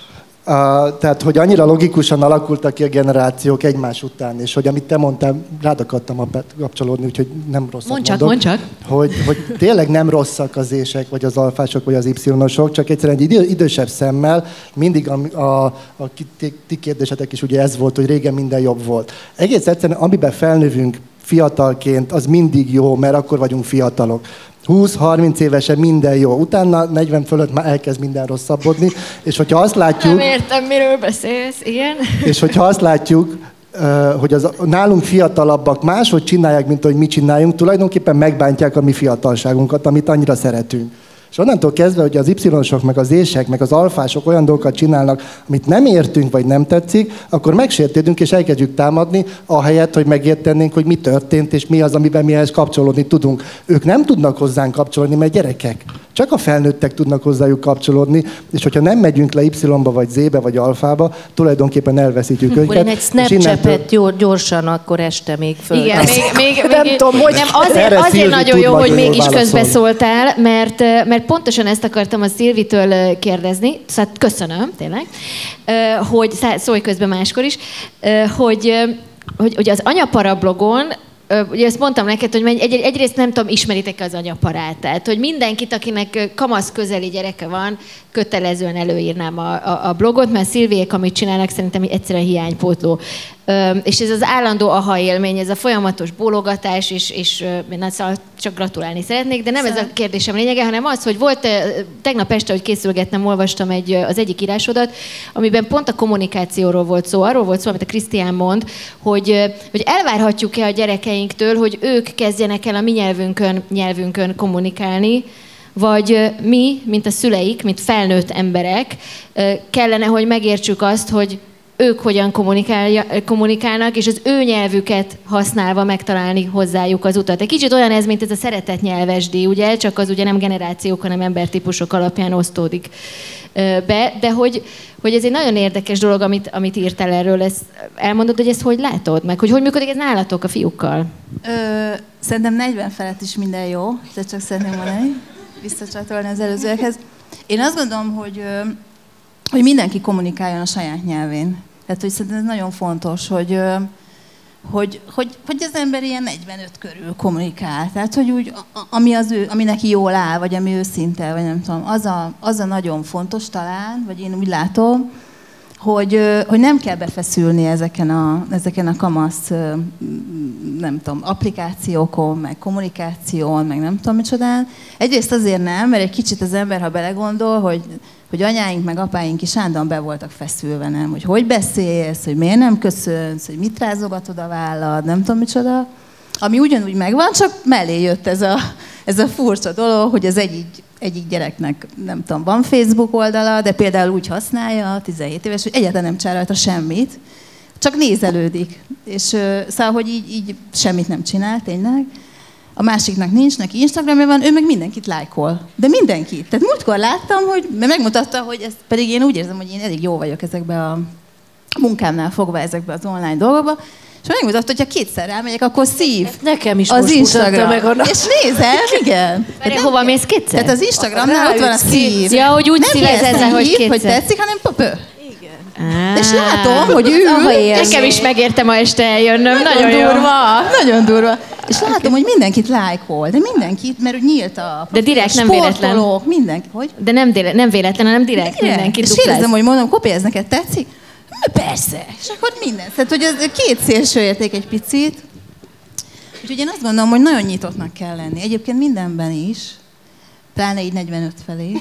Tehát, hogy annyira logikusan alakultak ki a generációk egymás után, és hogy amit te mondtál, rád akartam kapcsolódni, úgyhogy nem rosszak Mondd csak. Hogy tényleg nem rosszak az ések, vagy az alfások, vagy az y-osok, csak egyszerűen egy idősebb szemmel mindig a ti kérdésetek is ugye ez volt, hogy régen minden jobb volt. Egész egyszerűen, amiben felnövünk fiatalként, az mindig jó, mert akkor vagyunk fiatalok. 20-30 évesen minden jó. Utána 40 fölött már elkezd minden rosszabbodni. És hogyha azt látjuk... Nem értem, miről beszélsz, igen. És hogyha azt látjuk, hogy az nálunk fiatalabbak máshogy csinálják, mint ahogy mi csináljunk, tulajdonképpen megbántják a mi fiatalságunkat, amit annyira szeretünk. És onnantól kezdve, hogy az y-osok, meg az ések, meg az alfások olyan dolgokat csinálnak, amit nem értünk, vagy nem tetszik, akkor megsértődünk, és elkezdjük támadni, ahelyett, hogy megértenénk, hogy mi történt, és mi az, amiben mi ehhez kapcsolódni tudunk. Ők nem tudnak hozzánk kapcsolódni, mert gyerekek. Csak a felnőttek tudnak hozzájuk kapcsolódni, és hogyha nem megyünk le Y-ba, vagy Z-be, vagy alfába, tulajdonképpen elveszítjük őket. Én egy Snapchat gyorsan akkor este még föl. Igen, még nem tudom, hogy nem, azért nagyon jó, hogy mégis közbeszóltál, mert pontosan ezt akartam a Szilvitől kérdezni, szóval köszönöm, tényleg, hogy szólj közben máskor is, hogy az Anyapara blogon, ugye ezt mondtam neked, hogy egyrészt nem tudom, ismeritek-e az Anyaparát, tehát hogy mindenkit, akinek kamasz közeli gyereke van, kötelezően előírnám a blogot, mert Szilviék, amit csinálnak, szerintem egyszerűen hiánypótló. És ez az állandó aha élmény, ez a folyamatos bólogatás, és csak gratulálni szeretnék, de nem ez a kérdésem lényege, hanem az, hogy volt tegnap este, hogy készülgettem, olvastam az egyik írásodat, amiben pont a kommunikációról volt szó, arról volt szó, amit a Krisztián mond, hogy elvárhatjuk-e a gyerekeinktől, hogy ők kezdjenek el a mi nyelvünkön kommunikálni, vagy mi, mint a szüleik, mint felnőtt emberek, kellene, hogy megértsük azt, hogy ők hogyan kommunikálnak, és az ő nyelvüket használva megtalálni hozzájuk az utat. Egy kicsit olyan ez, mint ez a szeretett nyelvesdíj, ugye? Csak az ugye nem generációk, hanem embertípusok alapján osztódik be, de hogy ez egy nagyon érdekes dolog, amit írtál erről. Elmondod, hogy ezt hogy látod? Meg hogy működik ez nálatok a fiúkkal? Szerintem 40 felett is minden jó, de csak szeretném mondani, visszacsatolni az előzőekhez. Én azt gondolom, hogy mindenki kommunikáljon a saját nyelvén. Tehát, hogy szerintem ez nagyon fontos, hogy az ember ilyen 45 körül kommunikál. Tehát, hogy úgy, ami neki jól áll, vagy ami őszinte, vagy nem tudom, az a nagyon fontos talán, vagy én úgy látom, hogy nem kell befeszülni ezeken a kamasz, nem tudom, applikációkon, meg kommunikáción, meg nem tudom micsodán. Egyrészt azért nem, mert egy kicsit az ember, ha belegondol, hogy anyáink meg apáink is állandóan be voltak feszülve, nem? Hogy beszélsz, hogy miért nem köszönsz, hogy mit rázogatod a vállad, nem tudom micsoda. Ami ugyanúgy megvan, csak mellé jött ez a furcsa dolog, hogy az egyik gyereknek, nem tudom, van Facebook oldala, de például úgy használja, 17 éves, hogy egyáltalán nem csinál rajta semmit, csak nézelődik. És szóval, hogy így semmit nem csinál, tényleg. A másiknak nincs, neki Instagramja van, ő meg mindenkit lájkol. De mindenkit. Tehát múltkor láttam, hogy megmutatta, hogy ezt pedig én úgy érzem, hogy én elég jó vagyok ezekbe a munkámnál fogva ezekbe az online dolgokba, és megmutatta, hogy ha kétszer rámegyek, akkor szív. Nekem is az Instagram. Meg annak. És nézel, igen. Hova mész kétszer? Tehát az Instagramnál ott van a szív. Ja, hogy úgy szívezzel, hogy kétszer. Hogy tetszik, hanem pöpö. És látom, hogy ül. Nekem is megérte ma este eljönnöm. Nagyon durva. Nagyon durva. És látom, hogy mindenkit lájkol, de mindenkit, mert úgy nyílt a de direkt nem véletlen. Mindenki, hogy? De nem véletlen, hanem direkt mindenkit és kérdezem, hogy mondom, Kopi, ez neked tetszik? Persze. És akkor minden. Tehát, hogy ez két szélső érték egy picit. Úgyhogy én azt gondolom, hogy nagyon nyitottnak kell lenni. Egyébként mindenben is, pláne így 45 felé,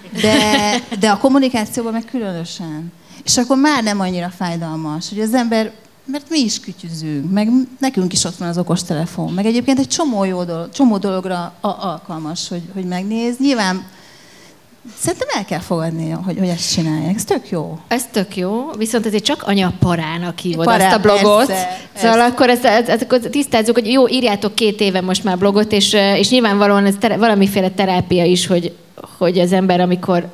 de a kommunikációban meg különösen. És akkor már nem annyira fájdalmas, hogy az ember, mert mi is kütyüzünk, meg nekünk is ott van az okostelefon, meg egyébként egy csomó dologra alkalmas, hogy megnéz. Nyilván szerintem el kell fogadni, hogy ezt csinálják. Ez tök jó. Ez tök jó, viszont ezért csak anyaparának hívod azt a blogot. Persze. Szóval akkor ezt tisztázzuk, hogy jó, írjátok 2 éve most már blogot, és nyilvánvalóan ez valamiféle terápia is, hogy az ember, amikor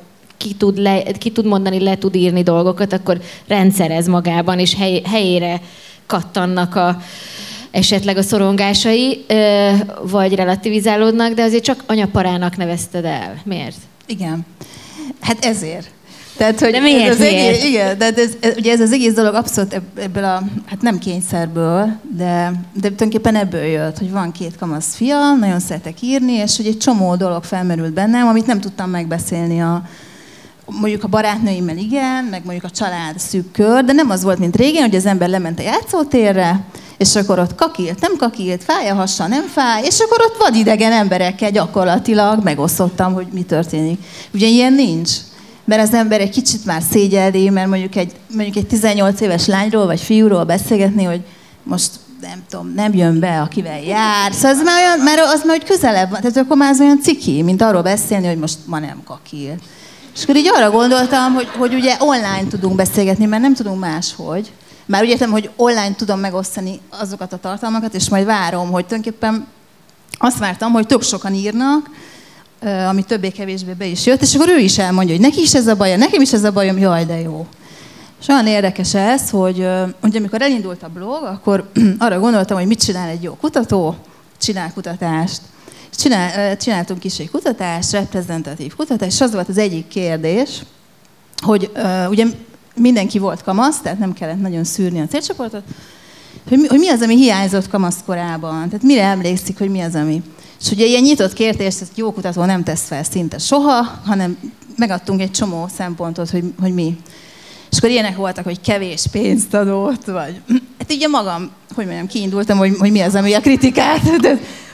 ki tud mondani, le tud írni dolgokat, akkor rendszerez magában, és helyére kattannak esetleg a szorongásai, vagy relativizálódnak, de azért csak anyaparának nevezted el. Miért? Igen. Hát ezért. Tehát, hogy de miért? Egész, igen, de ugye ez az egész dolog abszolút ebből hát nem kényszerből, de tulajdonképpen ebből jött, hogy van 2 kamasz fia, nagyon szeretek írni, és hogy egy csomó dolog felmerült bennem, amit nem tudtam megbeszélni mondjuk a barátnőimmel, igen, meg mondjuk a család szűk kör, de nem az volt, mint régen, hogy az ember lement a játszótérre, és akkor ott kakilt, nem kakilt, fáj a hassa, nem fáj, és akkor ott vadidegen emberekkel gyakorlatilag megosztottam, hogy mi történik. Ugye ilyen nincs, mert az ember egy kicsit már szégyelli, mert mondjuk egy 18 éves lányról vagy fiúról beszélgetni, hogy most nem tudom, nem jön be, akivel jár. Szóval az már hogy közelebb van, tehát akkor már az olyan ciki, mint arról beszélni, hogy most ma nem kakil. És akkor így arra gondoltam, hogy ugye online tudunk beszélgetni, mert nem tudunk máshogy. Már úgy értem, hogy online tudom megosztani azokat a tartalmakat, és majd várom, hogy tulajdonképpen azt vártam, hogy tök sokan írnak, ami többé-kevésbé be is jött, és akkor ő is elmondja, hogy neki is ez a baja, nekem is ez a bajom, jaj, de jó. És olyan érdekes ez, hogy amikor elindult a blog, akkor arra gondoltam, hogy mit csinál egy jó kutató, csinál kutatást. Csináltunk is egy kutatást, reprezentatív kutatást, és az volt az egyik kérdés, hogy ugye mindenki volt kamasz, tehát nem kellett nagyon szűrni a célcsoportot, hogy mi az, ami hiányzott kamaszkorában, tehát mire emlékszik, hogy mi az, ami. És ugye ilyen nyitott kérdést, ezt jó kutató nem tesz fel szinte soha, hanem megadtunk egy csomó szempontot, hogy mi. És akkor ilyenek voltak, hogy kevés pénzt adott, vagy... Hát így magam, hogy mondjam, kiindultam, hogy mi az, ami a kritikát. De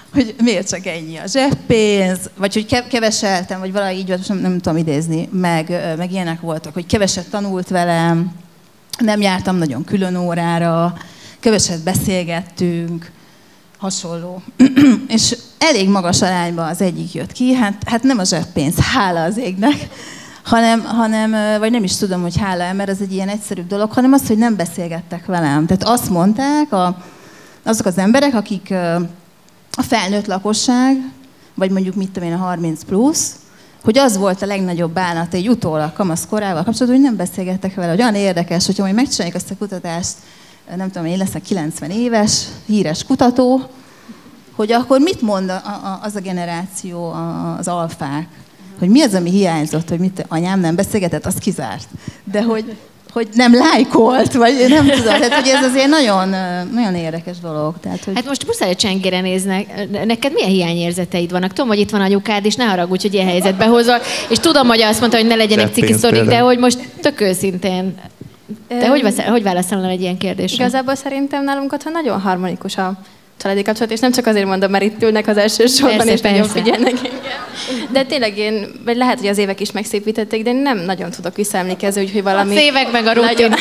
hogy miért csak ennyi a zseppénz, vagy hogy keveseltem, vagy valahogy így volt, nem tudom idézni, meg ilyenek voltak, hogy keveset tanult velem, nem jártam nagyon külön órára, keveset beszélgettünk, hasonló. És elég magas arányban az egyik jött ki, hát nem a zseppénz, hála az égnek, hanem, vagy nem is tudom, hogy hála, mert ez egy ilyen egyszerűbb dolog, hanem az, hogy nem beszélgettek velem. Tehát azt mondták azok az emberek, akik a felnőtt lakosság, vagy mondjuk mit tudom én, a 30 plusz, hogy az volt a legnagyobb bánat egy utólag kamaszkorával kapcsolatban, hogy nem beszélgettek vele, hogy olyan érdekes, hogyha majd megcsináljuk ezt a kutatást, nem tudom, én leszek 90 éves, híres kutató, hogy akkor mit mond az a generáció, az alfák, hogy mi az, ami hiányzott, hogy mit anyám nem beszélgetett, az kizárt. De hogy nem lájkolt, vagy nem tudom. Tehát, hogy ez azért nagyon, nagyon érdekes dolog. Tehát, hogy... Hát most muszáj a csengére néznek. Neked milyen hiányérzeteid vannak? Tudom, hogy itt van anyukád, és ne haragudj, hogy ilyen helyzetbe hozol. És tudom, hogy azt mondta, hogy ne legyenek ciki sztorik, de hogy most tök őszintén. Te hogy válaszolnál egy ilyen kérdésre? Igazából szerintem nálunk otthon nagyon harmonikus a családi kapcsolat, és nem csak azért mondom, mert itt ülnek az első sorban, és nagyon figyelnek engem. De tényleg vagy lehet, hogy az évek is megszépítették, de én nem nagyon tudok visszaemlékezni, hogy valami... Az évek meg a rutin.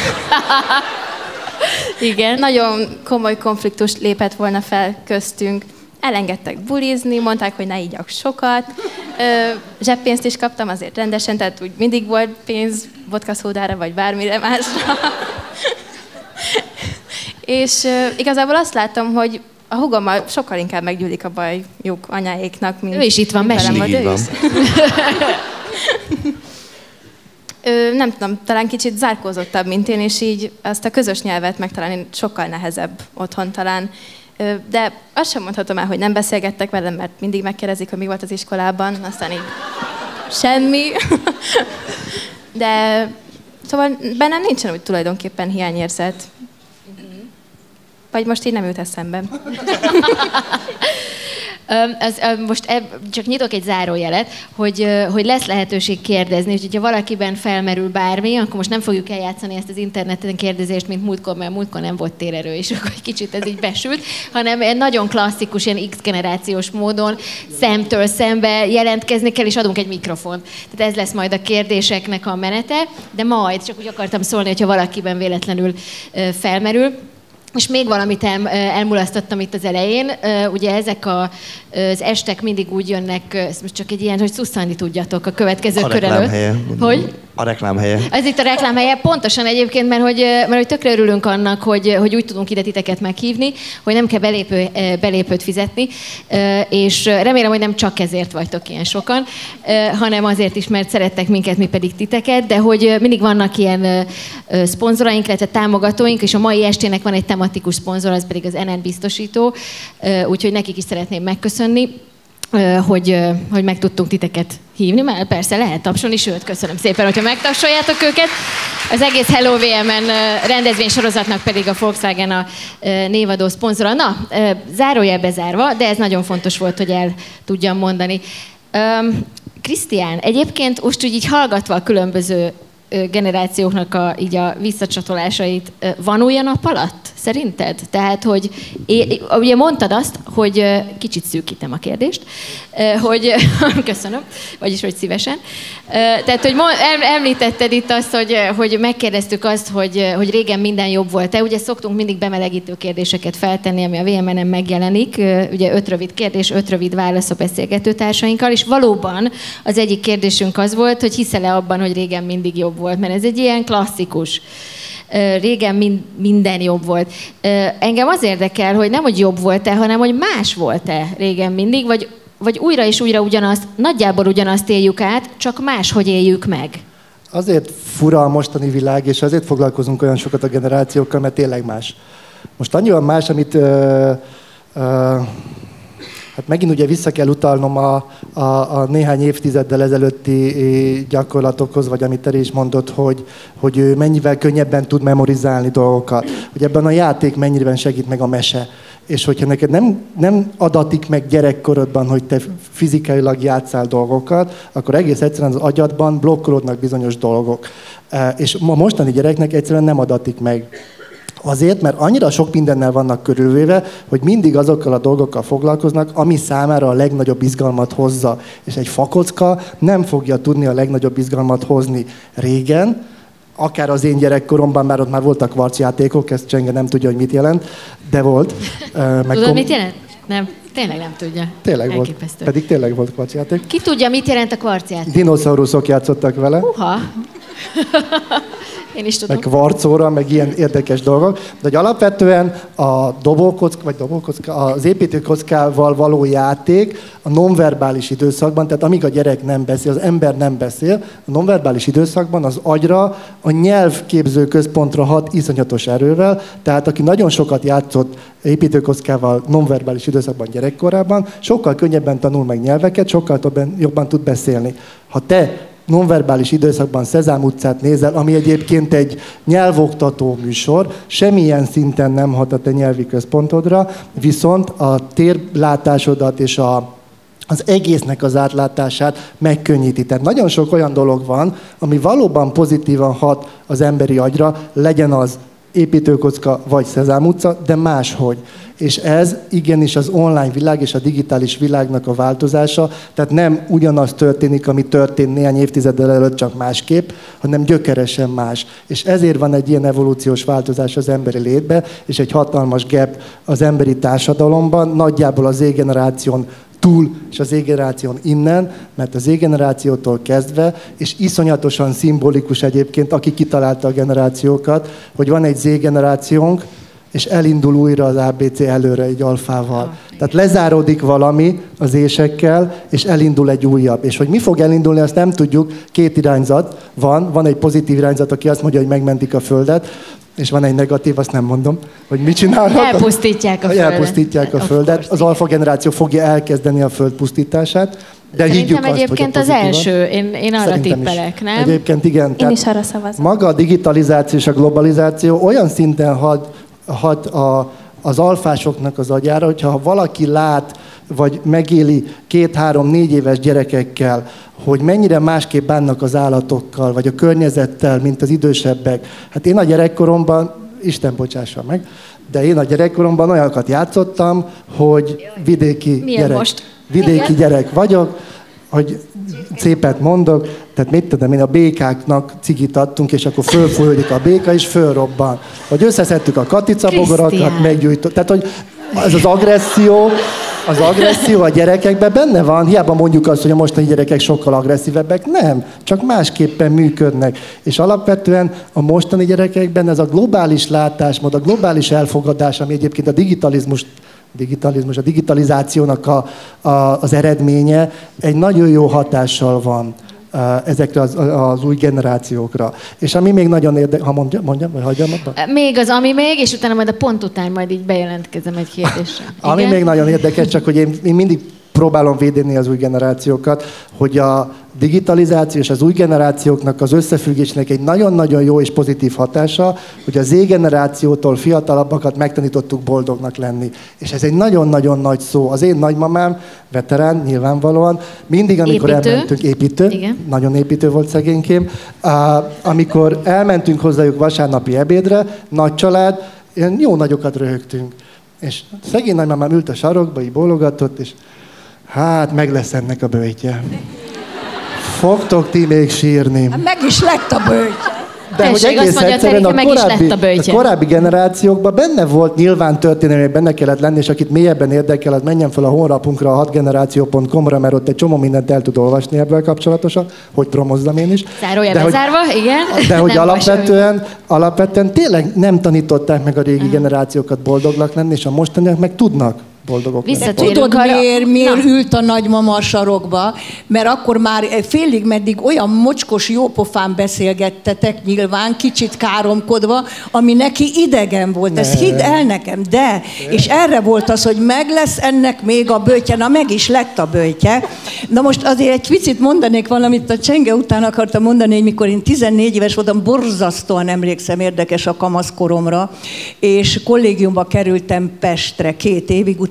Igen. Nagyon komoly konfliktus lépett volna fel köztünk. Elengedtek bulizni, mondták, hogy ne igyak sokat. Zseppénzt is kaptam azért rendesen, tehát úgy mindig volt pénz vodkaszódára, vagy bármire másra. És igazából azt látom, hogy a húgommal sokkal inkább meggyűlik a bajuk anyáéknak, mint... Ő is itt van, mesélj. Nem tudom, talán kicsit zárkózottabb, mint én, és így azt a közös nyelvet megtalálni sokkal nehezebb otthon talán. De azt sem mondhatom el, hogy nem beszélgettek velem, mert mindig megkérdezik, hogy mi volt az iskolában, aztán így semmi. De szóval bennem nincsen úgy tulajdonképpen hiányérzet. Vagy most így nem jut eszembe. Most csak nyitok egy zárójelet, hogy lesz lehetőség kérdezni, és hogyha valakiben felmerül bármi, akkor most nem fogjuk eljátszani ezt az interneten kérdezést, mint múltkor, mert múltkor nem volt térerő, és akkor egy kicsit ez így besült, hanem nagyon klasszikus, ilyen X-generációs módon szemtől szembe jelentkezni kell, és adunk egy mikrofont. Tehát ez lesz majd a kérdéseknek a menete, de majd, csak úgy akartam szólni, hogyha valakiben véletlenül felmerül. És még valamit elmulasztottam itt az elején. Ugye ezek az estek mindig úgy jönnek, ez most csak egy ilyen, hogy szusszanni tudjatok a következő kör előtt. Hogy? A reklámhelye. Ez itt a reklámhelye, pontosan egyébként, mert hogy tökre örülünk annak, hogy úgy tudunk ide titeket meghívni, hogy nem kell belépőt fizetni, és remélem, hogy nem csak ezért vagytok ilyen sokan, hanem azért is, mert szerettek minket, mi pedig titeket, de hogy mindig vannak ilyen szponzoraink, illetve támogatóink, és a mai estének van egy tematikus szponzor, az pedig az NN biztosító, úgyhogy nekik is szeretném megköszönni, hogy meg tudtunk titeket hívni, mert persze lehet tapsolni, sőt, köszönöm szépen, hogyha megtapsoljátok őket. Az egész Hello VMN rendezvénysorozatnak pedig a Volkswagen a névadó szponzora. Na, zárójel bezárva, de ez nagyon fontos volt, hogy el tudjam mondani. Krisztián, egyébként most úgy így hallgatva a különböző generációknak így a visszacsatolásait, van olyan nap alatt, szerinted? Tehát, hogy ugye mondtad azt, hogy kicsit szűkítem a kérdést, hogy köszönöm, vagyis hogy szívesen. Tehát, hogy említetted itt azt, hogy megkérdeztük azt, hogy régen minden jobb volt-e. Ugye szoktunk mindig bemelegítő kérdéseket feltenni, ami a VMN-en megjelenik. Ugye 5 rövid kérdés, 5 rövid válasz a beszélgetőtársainkkal, és valóban az egyik kérdésünk az volt, hogy hiszel-e abban, hogy régen mindig jobb volt, mert ez egy ilyen klasszikus. Régen minden jobb volt. Engem az érdekel, hogy nem, hogy jobb volt-e, hanem, hogy más volt-e régen mindig, vagy újra és újra ugyanazt, nagyjából ugyanazt éljük át, csak máshogy éljük meg. Azért fura a mostani világ, és azért foglalkozunk olyan sokat a generációkkal, mert tényleg más. Most annyiban más, amit hát megint ugye vissza kell utalnom a néhány évtizeddel ezelőtti gyakorlatokhoz, vagy amit te is mondott, hogy ő mennyivel könnyebben tud memorizálni dolgokat. Hogy ebben a játék mennyiben segít meg a mese. És hogyha neked nem adatik meg gyerekkorodban, hogy te fizikailag játsszál dolgokat, akkor egész egyszerűen az agyadban blokkolódnak bizonyos dolgok. És a mostani gyereknek egyszerűen nem adatik meg. Azért, mert annyira sok mindennel vannak körülvéve, hogy mindig azokkal a dolgokkal foglalkoznak, ami számára a legnagyobb izgalmat hozza. És egy fakocka nem fogja tudni a legnagyobb izgalmat hozni. Régen, akár az én gyerekkoromban, már ott már voltak kvarcjátékok, ezt Csenge nem tudja, hogy mit jelent, de volt. Tudod, mit jelent? Nem, tényleg nem tudja. Tényleg volt, pedig tényleg volt kvarcjáték. Ki tudja, mit jelent a kvarcjáték? Dinoszauruszok játszottak vele. Uha! Én is tudom. Meg kvarcóra, meg ilyen érdekes dolgok. De hogy alapvetően a az építőkockával való játék a nonverbális időszakban, tehát amíg a gyerek nem beszél, az ember nem beszél, a nonverbális időszakban az agyra, a nyelvképző központra hat iszonyatos erővel, tehát aki nagyon sokat játszott építőkockával nonverbális időszakban gyerekkorában, sokkal könnyebben tanul meg nyelveket, sokkal jobban tud beszélni. Ha te nonverbális időszakban Szezám utcát nézel, ami egyébként egy nyelvoktató műsor, semmilyen szinten nem hat a te nyelvi központodra, viszont a térlátásodat és az egésznek az átlátását megkönnyíti. Tehát nagyon sok olyan dolog van, ami valóban pozitívan hat az emberi agyra, legyen az építőkocka vagy Szezám utca, de máshogy. És ez igenis az online világ és a digitális világnak a változása, tehát nem ugyanaz történik, ami történt néhány évtizeddel előtt, csak másképp, hanem gyökeresen más. És ezért van egy ilyen evolúciós változás az emberi létbe, és egy hatalmas gap az emberi társadalomban, nagyjából az Z-generáción túl, és az Z-generáción innen, mert az Z-generációtól kezdve, és iszonyatosan szimbolikus egyébként, aki kitalálta a generációkat, hogy van egy Z-generációnk, és elindul újra az ABC előre egy alfával. Tehát lezáródik valami az ésekkel, és elindul egy újabb. És hogy mi fog elindulni, azt nem tudjuk. Két irányzat van egy pozitív irányzat, aki azt mondja, hogy megmentik a Földet, és van egy negatív, azt nem mondom, hogy mit csinálnak. Elpusztítják a Földet. Elpusztítják a Földet. Az alfa generáció fogja elkezdeni a Föld pusztítását. De szerintem egyébként az első, én arra tippelek, nem? Egyébként igen. Én is arra szavazom. Maga a digitalizáció és a globalizáció olyan szinten hat az alfásoknak az agyára, hogyha valaki lát, vagy megéli 2-3-4 éves gyerekekkel, hogy mennyire másképp bánnak az állatokkal, vagy a környezettel, mint az idősebbek. Hát én a gyerekkoromban, Isten bocsássa meg, de én a gyerekkoromban olyanokat játszottam, hogy vidéki gyerek vagyok, hogy szépet mondok, tehát mit tudom én, a békáknak cigit adtunk, és akkor fölfújódik a béka, és fölrobban. Hogy összeszedtük a katicabogarakat, meggyújtott. Tehát, hogy ez az agresszió a gyerekekben benne van, hiába mondjuk azt, hogy a mostani gyerekek sokkal agresszívebbek, nem, csak másképpen működnek. És alapvetően a mostani gyerekekben ez a globális látásmód, a globális elfogadás, ami egyébként a a digitalizációnak az eredménye, egy nagyon jó hatással van ezekre az új generációkra. És ami még nagyon érdekes, ha mondjam, vagy hagyjam abba? Még az, ami még, és utána majd a pont után majd így bejelentkezem egy kérdésre. Ami még nagyon érdekes, csak hogy én mindig próbálom védeni az új generációkat, hogy a digitalizáció és az új generációknak az összefüggésnek egy nagyon-nagyon jó és pozitív hatása, hogy az Z-generációtól fiatalabbakat megtanítottuk boldognak lenni. És ez egy nagyon-nagyon nagy szó. Az én nagymamám, veterán, nyilvánvalóan, mindig, amikor elmentünk, építő, nagyon építő volt szegénykém, amikor elmentünk hozzájuk vasárnapi ebédre, nagy család, jó nagyokat röhögtünk. És szegény nagymamám ült a sarokba, így bólogatott, és hát meg lesz ennek a böjtje. Fogtok ti még sírni. Hát meg is lett a böjtje. De hogy egész egyszerűen a korábbi generációkban benne volt, nyilván történelmi, benne kellett lenni, és akit mélyebben érdekel, az menjen fel a honlapunkra, a 6generáció.com-ra, mert ott egy csomó mindent el tud olvasni ebből kapcsolatosan, hogy promozzam én is. Zárója bezárva, igen. De hogy alapvetően tényleg nem tanították meg a régi generációkat boldognak lenni, és a mostaniak meg tudnak boldogok. Tudod, miért ült a nagymama a sarokba? Mert akkor már félig meddig olyan mocskos jópofán beszélgettetek nyilván, kicsit káromkodva, ami neki idegen volt. Ezt hidd el nekem, de. És erre volt az, hogy meg lesz ennek még a böjtje. Na, meg is lett a böjtje. Na most azért egy picit mondanék valamit, a Csenge után akartam mondani, hogy mikor én 14 éves voltam, borzasztóan emlékszem, érdekes a kamaszkoromra, és kollégiumba kerültem Pestre 2 évig, utána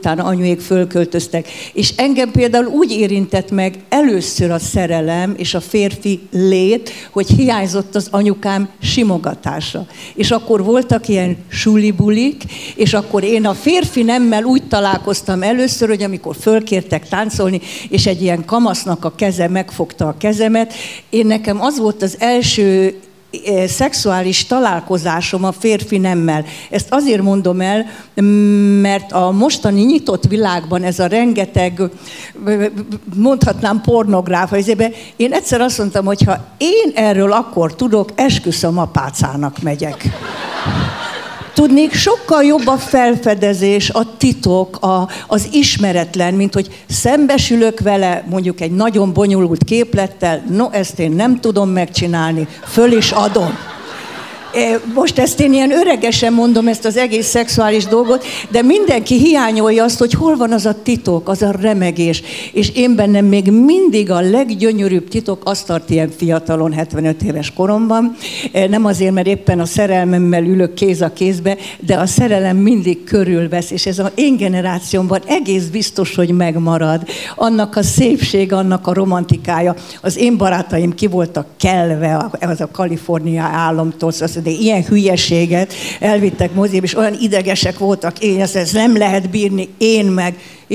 utána anyuék fölköltöztek. És engem például úgy érintett meg először a szerelem és a férfi lét, hogy hiányzott az anyukám simogatása. És akkor voltak ilyen sulibulik, és akkor én a férfi nemmel úgy találkoztam először, hogy amikor fölkértek táncolni, és egy ilyen kamasznak a keze megfogta a kezemet, nekem az volt az első szexuális találkozásom a férfi nemmel. Ezt azért mondom el, mert a mostani nyitott világban ez a rengeteg, mondhatnám pornográfa, én egyszer azt mondtam, hogy ha én erről akkor tudok, esküszöm apácának megyek. Tudnék, sokkal jobb a felfedezés, a titok, az ismeretlen, mint hogy szembesülök vele mondjuk egy nagyon bonyolult képlettel, no, ezt én nem tudom megcsinálni, föl is adom. Most ezt én ilyen öregesen mondom, ezt az egész szexuális dolgot, de mindenki hiányolja azt, hogy hol van az a titok, az a remegés. És én bennem még mindig a leggyönyörűbb titok azt tart ilyen fiatalon, 75 éves koromban. Nem azért, mert éppen a szerelmemmel ülök kéz a kézbe, de a szerelem mindig körülvesz, és ez az én generációmban egész biztos, hogy megmarad. Annak a szépség, annak a romantikája. Az én barátaim ki voltak kelve az a Kalifornia államtól, de ilyen hülyeséget elvittek moziba, és olyan idegesek voltak, én ezt nem lehet bírni, én meg,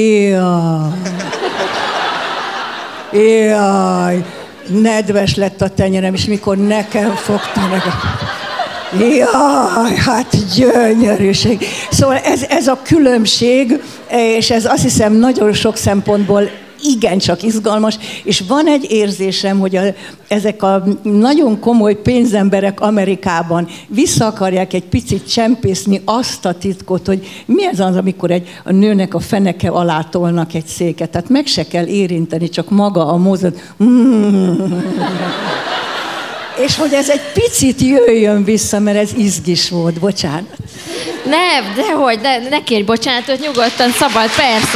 jaj, nedves lett a tenyerem, és mikor nekem fogta meg jaj, hát gyönyörűség. Szóval ez a különbség, és ez azt hiszem nagyon sok szempontból igencsak izgalmas, és van egy érzésem, hogy ezek a nagyon komoly pénzemberek Amerikában vissza akarják egy picit csempészni azt a titkot, hogy mi ez az, amikor a nőnek a feneke alá tolnak egy széket. Tehát meg se kell érinteni, csak maga a mozat. És hogy ez egy picit jöjjön vissza, mert ez izgis volt, bocsánat. Nem, dehogy, ne kérj bocsánatot, nyugodtan, szabad, persze.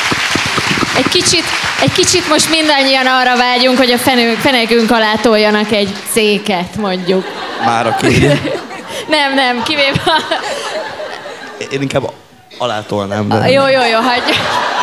Egy kicsit most mindannyian arra vágyunk, hogy a fenekünk alá toljanak egy széket, mondjuk. Mára kérje. Nem, kivéve... Én inkább alá tolnám. De... Jó, hagyj.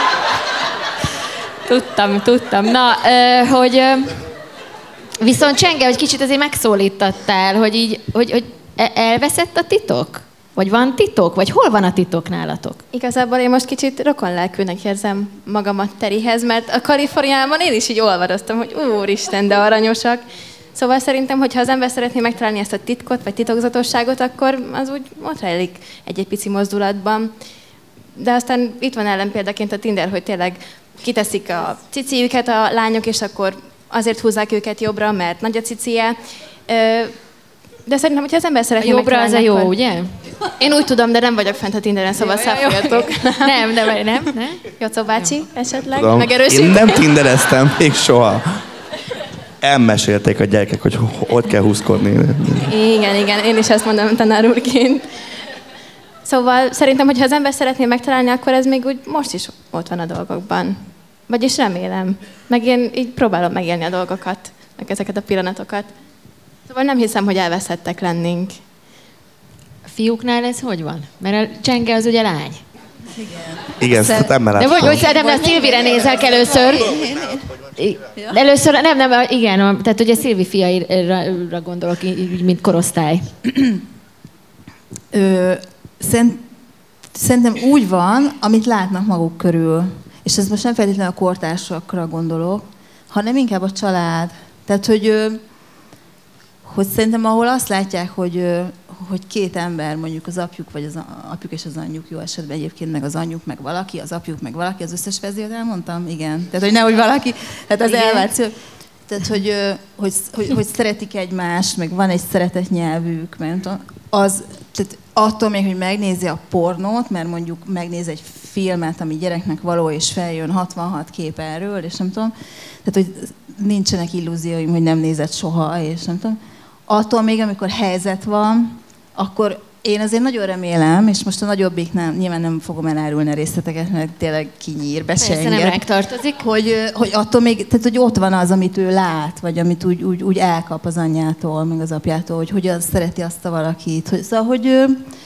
Tudtam. Na, hogy... Viszont Csenge, hogy kicsit azért megszólítattál, hogy elveszett a titok? Vagy van titok? Vagy hol van a titok nálatok? Igazából én most kicsit rokonlelkűnek érzem magamat Terihez, mert a Kaliforniában én is így olvadoztam, hogy úristen, de aranyosak. Szóval szerintem, hogyha az ember szeretné megtalálni ezt a titkot, vagy titokzatosságot, akkor az úgy ott rejlik egy-egy pici mozdulatban. De aztán itt van ellenpéldaként a Tinder, hogy tényleg kiteszik a ciciüket a lányok, és akkor azért húzzák őket jobbra, mert nagy a cicie. De szerintem, hogyha az ember szeretné jobbra, az a jó, akkor... ugye? Én úgy tudom, de nem vagyok fent a Tinderen, szóval száfoljatok. Nem. Jocó bácsi, esetleg? Tudom, megerősít? én nem tindereztem még soha. Elmesélték a gyerekek, hogy kell húzkodni. Igen, én is ezt mondom tanár úrként. Szóval szerintem, hogyha az ember szeretné megtalálni, akkor ez még úgy most is ott van a dolgokban. Vagyis remélem. Meg én így próbálom megélni a dolgokat, meg ezeket a pillanatokat. Szóval nem hiszem, hogy elveszhettek lennénk. A fiúknál ez hogy van? Mert a Csenge az ugye lány. Igen, ezt nem de nem, a Szilvire nézek először. Először, igen, tehát ugye Szilvi fiaira gondolok, így, mint korosztály. Szerintem úgy van, amit látnak maguk körül. És ez most nem feltétlenül a kortársakra gondolok, hanem inkább a család. Tehát, hogy szerintem ahol azt látják, hogy két ember, mondjuk az apjuk, vagy az apjuk és az anyjuk, jó esetben egyébként meg az anyjuk, meg valaki, az apjuk, meg valaki, az összes vezért elmondtam? Igen. Tehát, hogy nehogy valaki, tehát az elvált szülők. Tehát, hogy szeretik egymást, meg van egy szeretett nyelvük, mert az, tehát attól még, hogy megnézi a pornót, mert mondjuk megnéz egy filmet, ami gyereknek való, és feljön 66 kép erről, és nem tudom, tehát, hogy nincsenek illúzióim, hogy nem nézett soha, és nem tudom. Attól még, amikor helyzet van, akkor én azért nagyon remélem, és most a nagyobbiknál nyilván nem fogom elárulni a részleteket, mert tényleg kinyír, besenget. Persze, nem megtartozik. Hogy attól még, tehát hogy ott van az, amit ő lát, vagy amit úgy elkap az anyjától, meg az apjától, hogy hogyan szereti azt a valakit. Szóval, hogy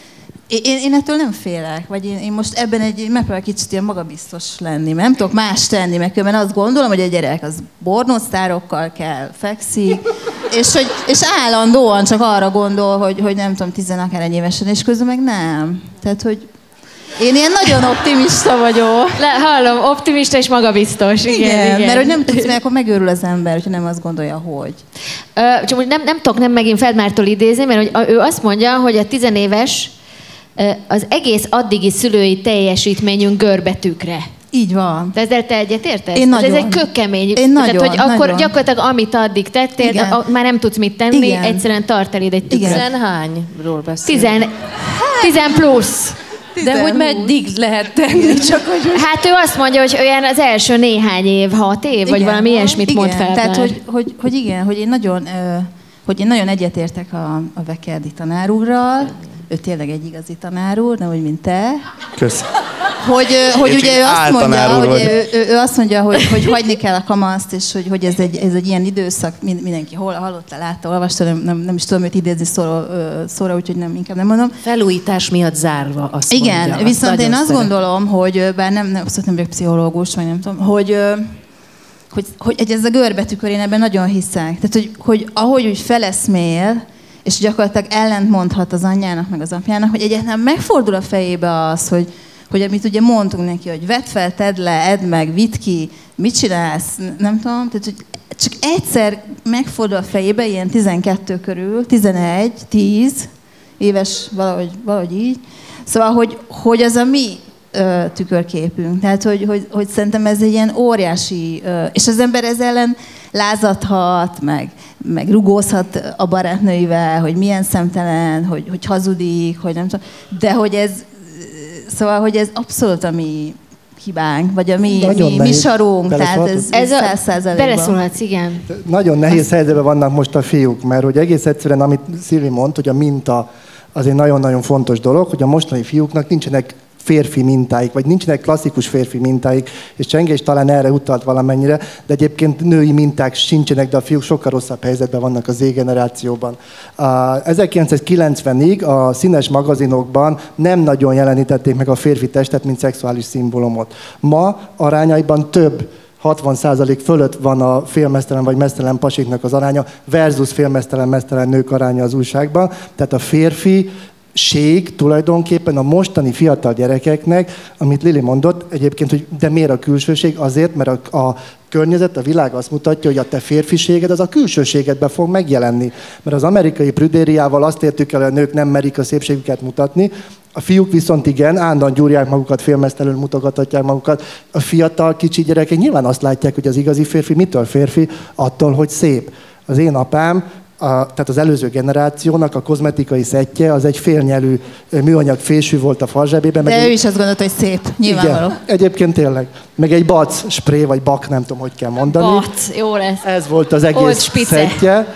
Én ettől nem félek, vagy én most ebben megpróbálok kicsit ilyen magabiztos lenni, mert nem tudok más tenni, mert különben azt gondolom, hogy a gyerek az bornósztárokkal kell, fekszik, és állandóan csak arra gondol, hogy nem tudom, 10 akár évesen, és közben meg nem. Tehát, hogy én ilyen nagyon optimista vagyok. Hallom, optimista és magabiztos. Igen. Mert hogy nem tudsz, mert akkor megőrül az ember, hogyha nem azt gondolja, hogy. Csak most nem tudok nem megint Feldmártól idézni, mert hogy ő azt mondja, hogy a 10 éves az egész addigi szülői teljesítményünk görbetűkre. Így van. De ezzel te egyetértesz? Én nagyon. Ez egy kökkemény. Én nagyon, tehát, hogy akkor nagyon. Gyakorlatilag amit addig tettél, már nem tudsz mit tenni, igen. Egyszerűen tart eléd egy tükröt. 10 hányról beszélünk? 10 plusz. De hogy meddig lehet tenni? Csak hogy... Hát ő azt mondja, hogy olyan az első néhány év, 6 év, vagy valami ilyesmit mond fel. Tehát, hogy igen, hogy én nagyon egyetértek a Vekerdi tanár úrral. Ő tényleg egy igazi tanár úr, nem úgy, mint te. Köszönöm. Hogy ugye ő azt mondja, hogy hagyni kell a kamaszt, és hogy ez egy ilyen időszak, mindenki hallotta, látta, olvasta, nem is tudom őt idézni szóra, úgyhogy inkább nem mondom. Felújítás miatt zárva, azt igen, mondja. viszont én azt gondolom, hogy bár nem vagyok pszichológus, vagy nem tudom, hogy ez a görbetükör, én ebben nagyon hiszek. Tehát, hogy ahogy úgy feleszmél, és gyakorlatilag ellentmondhat az anyjának, meg az apjának, hogy egyáltalán megfordul a fejébe az, hogy amit ugye mondtunk neki, hogy vedd fel, tedd le, edd meg, vidd ki, mit csinálsz, nem tudom, tehát hogy csak egyszer megfordul a fejébe, ilyen 12 körül, 11, 10 éves, valahogy így. Szóval, hogy az a mi tükörképünk. Tehát, hogy szerintem ez egy ilyen óriási, és az ember ez ellen lázadhat, meg rugózhat a barátnőivel, hogy milyen szemtelen, hogy hazudik, hogy nem tudom. De hogy ez abszolút a mi hibánk, vagy a mi sarunk, tehát ez 100%-ban. Beleszólhatsz, igen. Nagyon nehéz helyzetben vannak most a fiúk, mert hogy egész egyszerűen, amit Szilvi mond, hogy a minta az egy nagyon-nagyon fontos dolog, hogy a mostani fiúknak nincsenek férfi mintáik, vagy nincsenek klasszikus férfi mintáik, és Csenge is talán erre utalt valamennyire, de egyébként női minták sincsenek, de a fiúk sokkal rosszabb helyzetben vannak az Z-generációban. 1990-ig a színes magazinokban nem nagyon jelenítették meg a férfi testet, mint szexuális szimbólumot. Ma arányaiban több 60% fölött van a félmeztelen vagy meztelen pasiknak az aránya versus félmeztelen nők aránya az újságban. Tehát a férfiség tulajdonképpen a mostani fiatal gyerekeknek, amit Lili mondott, egyébként, hogy de miért a külsőség? Azért, mert a környezet, a világ azt mutatja, hogy a te férfiséged az a külsőségedben fog megjelenni. Mert az amerikai prüdériával azt értük el, hogy a nők nem merik a szépségüket mutatni, a fiúk viszont igen, állandóan gyúrják magukat, félmeztelenül mutogathatják magukat. A fiatal, kicsi gyerekek nyilván azt látják, hogy az igazi férfi mitől férfi? Attól, hogy szép. Az én apám, tehát az előző generációnak a kozmetikai szettje az egy félnyelű műanyag fésű volt a farzsebében. De ő is azt gondolta, hogy szép, nyilvánvaló. Igen, egyébként tényleg. Meg egy bac spré, vagy bak, nem tudom, hogy kell mondani. Bac, jó lesz. Ez volt az egész szettje.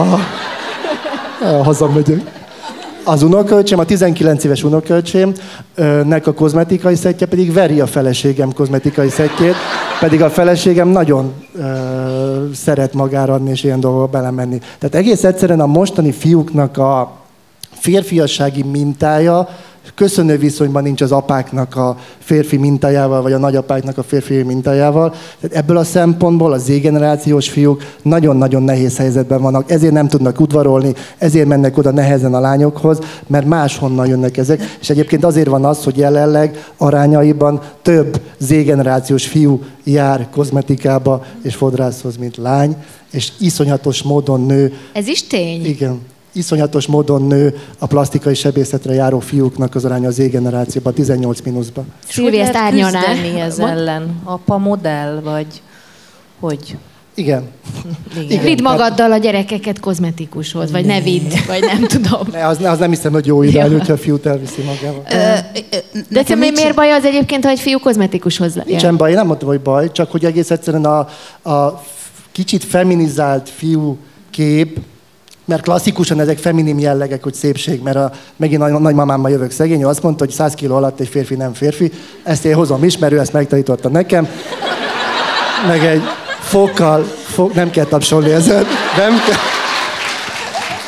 Hazamegyek. Az unokölcsém, a 19 éves unokölcsémnek a kozmetikai szettje pedig veri a feleségem kozmetikai szettjét, pedig a feleségem nagyon szeret magára adni és ilyen dolgokba belemenni. Tehát egész egyszerűen a mostani fiúknak a férfiassági mintája köszönő viszonyban nincs az apáknak a férfi mintájával, vagy a nagyapáknak a férfi mintájával. Tehát ebből a szempontból a Z-generációs fiúk nagyon-nagyon nehéz helyzetben vannak, ezért nem tudnak udvarolni, ezért mennek oda nehezen a lányokhoz, mert máshonnan jönnek ezek. És egyébként azért van az, hogy jelenleg arányaiban több Z-generációs fiú jár kozmetikába és fodrászhoz, mint lány, és iszonyatos módon nő. Ez is tény? Igen. Iszonyatos módon nő a plastikai sebészetre járó fiúknak az aránya az Z-generációban, 18 mínuszban. Szilvi, ezt árnyalná? Küzdeni ez ellen? Apa modell, vagy hogy? Igen. Vidd magaddal a gyerekeket kozmetikushoz, vagy ne vidd, vagy nem tudom. Az nem hiszem, hogy jó irány, hogyha a fiút elviszi magával. De te miért baj az egyébként, ha egy fiú kozmetikushoz jár? Nincsen baj, én nem mondtam, hogy baj, csak hogy egész egyszerűen a kicsit feminizált fiú kép, mert klasszikusan ezek feminim jellegek, hogy szépség, mert megint a nagymamámmal jövök szegény, ő azt mondta, hogy 100 kg alatt egy férfi nem férfi. Ezt én hozom is, mert ő ezt megtanította nekem. Meg egy fokkal, nem kell tapsolni ezen,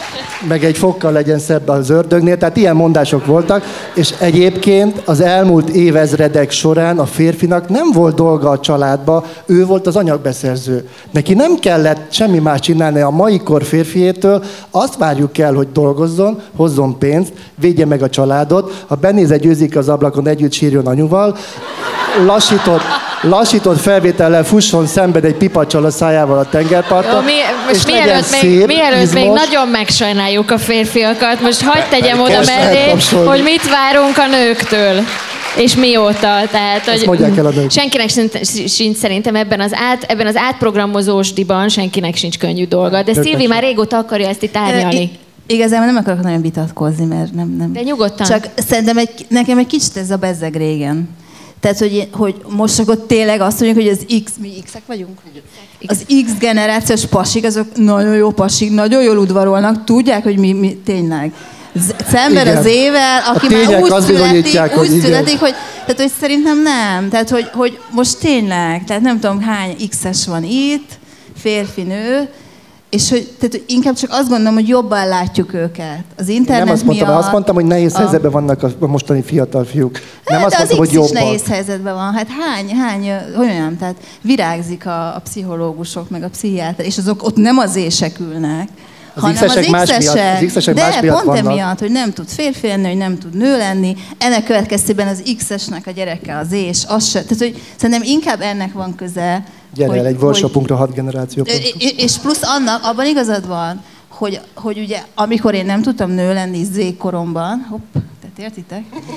meg egy fokkal legyen szebb az ördögnél, tehát ilyen mondások voltak, és egyébként az elmúlt évezredek során a férfinak nem volt dolga a családba, ő volt az anyagbeszerző. Neki nem kellett semmi más csinálni a mai kor férfiétől, azt várjuk el, hogy dolgozzon, hozzon pénzt, védje meg a családot, ha benéz egy őzik az ablakon, együtt sírjon anyuval, lassított felvétellel fusson szemben egy pipacsal a szájával a tengerparton. Most mielőtt még nagyon megsajnáljuk a férfiakat, most hagyd tegyem oda mellé, hogy mit várunk a nőktől. És mióta, tehát, hogy senkinek sincs szerintem ebben az átprogramozósdiban senkinek sincs könnyű dolga. De Szilvi már régóta akarja ezt itt árnyalni. Igazából nem akarok nagyon vitatkozni, mert nem. De nyugodtan. Csak szerintem nekem egy kicsit ez a bezzeg régen. Tehát, hogy most akkor tényleg azt mondjuk, hogy az mi X-ek vagyunk? Az X generációs pasik, azok nagyon jó pasik, nagyon jól udvarolnak, tudják, hogy mi tényleg. Szemben az ével, aki már úgy születik, hogy, tehát, hogy szerintem nem. Tehát, hogy most tényleg, tehát nem tudom hány X-es van itt, férfi, nő, és tehát inkább csak azt gondolom, hogy jobban látjuk őket. Az internet nem azt mondtam, miatt... azt mondtam, hogy nehéz helyzetben vannak a mostani fiatal fiúk. Nem de azt mondtam, az hogy jobban. X is nehéz helyzetben van. Hát olyan, tehát virágzik a pszichológusok, meg a pszichiáter, és azok ott nem az ések ülnek, hanem az X-esek de pont vannak. Emiatt, hogy nem tud férfi lenni, hogy nem tud nő lenni, ennek következtében az X-esnek a gyereke az és, az se. Tehát, hogy szerintem inkább ennek van köze. Gyere el egy workshopunkra 6 generáció. És plusz annak, abban igazad van, hogy ugye amikor én nem tudtam nő lenni Z-koromban, tehát értitek?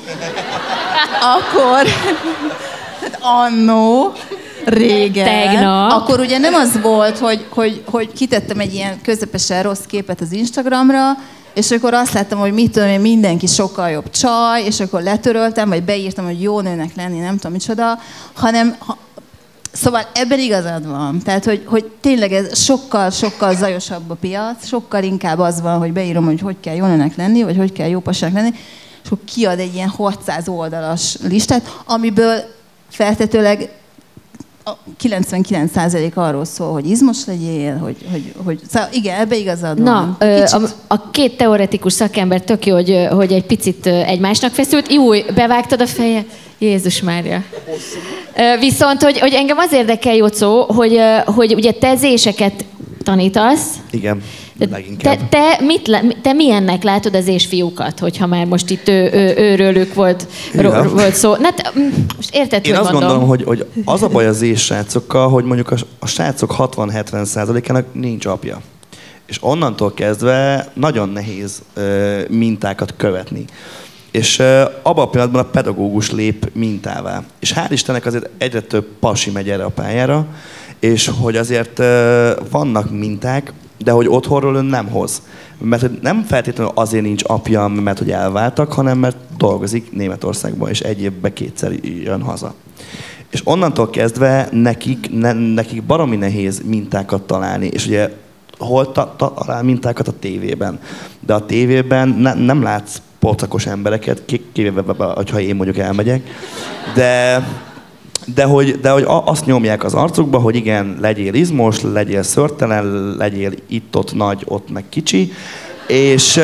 Akkor, annó, régen. Tegnap. Akkor ugye nem az volt, hogy kitettem egy ilyen közepesen rossz képet az Instagramra, és akkor azt láttam, hogy mit tudom én, mindenki sokkal jobb csaj, és akkor letöröltem, vagy beírtam, hogy jó nőnek lenni, nem tudom micsoda, hanem szóval ebben igazad van. Tehát, hogy tényleg ez sokkal zajosabb a piac, sokkal inkább az van, hogy beírom, hogy kell jó nőnek lenni, vagy hogy kell jó pasák lenni, és akkor kiad egy ilyen 600 oldalas listát, amiből feltetőleg 99% arról szól, hogy izmos legyél, hogy szóval igen, ebbe igazad van. A két teoretikus szakember tök jó, hogy egy picit egymásnak feszült. Jó, bevágtad a feje. Jézus Mária. Viszont, hogy engem az érdekel, Jocó, hogy ugye te zéseket tanítasz. Igen, leginkább. Te milyennek látod az ésfiúkat, hogyha már most itt őrőlük volt szó? Most érted, én hogy azt gondolom, hogy az a baj az éssrácokkal, hogy mondjuk a srácok 60-70%-ának nincs apja. És onnantól kezdve nagyon nehéz mintákat követni. És abban a pillanatban a pedagógus lép mintává. És hál' Istennek azért egyre több pasi megy erre a pályára, és hogy azért vannak minták, de hogy otthonról ön nem hoz. Mert nem feltétlenül azért nincs apja, mert hogy elváltak, hanem mert dolgozik Németországban, és egy évben 2-szer jön haza. És onnantól kezdve nekik baromi nehéz mintákat találni. És ugye hol talál mintákat? A tévében. De a tévében nem látsz pocakos embereket, kivéve, hogyha én mondjuk elmegyek. De hogy azt nyomják az arcukba, hogy igen, legyél izmos, legyél szörtelen, legyél itt-ott nagy, ott meg kicsi. És